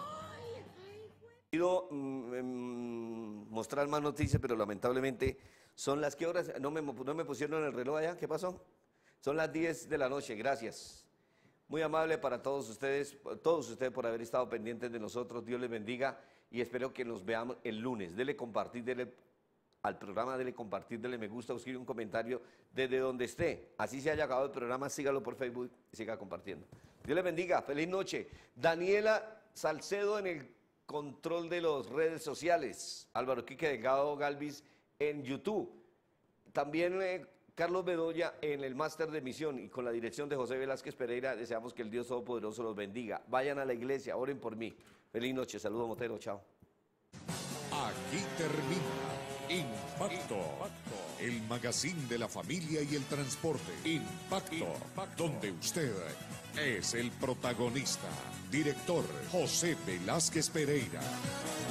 Quiero mostrar más noticias, pero lamentablemente son las que horas, no me pusieron el reloj allá, ¿qué pasó? Son las 10 de la noche, gracias. Muy amable para todos ustedes por haber estado pendientes de nosotros, Dios les bendiga y espero que nos veamos el lunes. Dele compartir, dele al programa, dele compartir, dele me gusta, escribe un comentario desde donde esté. Así se haya acabado el programa, sígalo por Facebook y siga compartiendo. Dios les bendiga, feliz noche. Daniela Salcedo en el control de las redes sociales, Álvaro Quique Delgado Galvis en YouTube, también Carlos Bedoya en el máster de misión y con la dirección de José Velázquez Pereira. Deseamos que el Dios Todopoderoso los bendiga. Vayan a la iglesia, oren por mí. Feliz noche, saludos Motero, chao. Aquí termina Impacto, el magazine de la familia y el transporte. Impacto, donde usted es el protagonista. Director José Velázquez Pereira.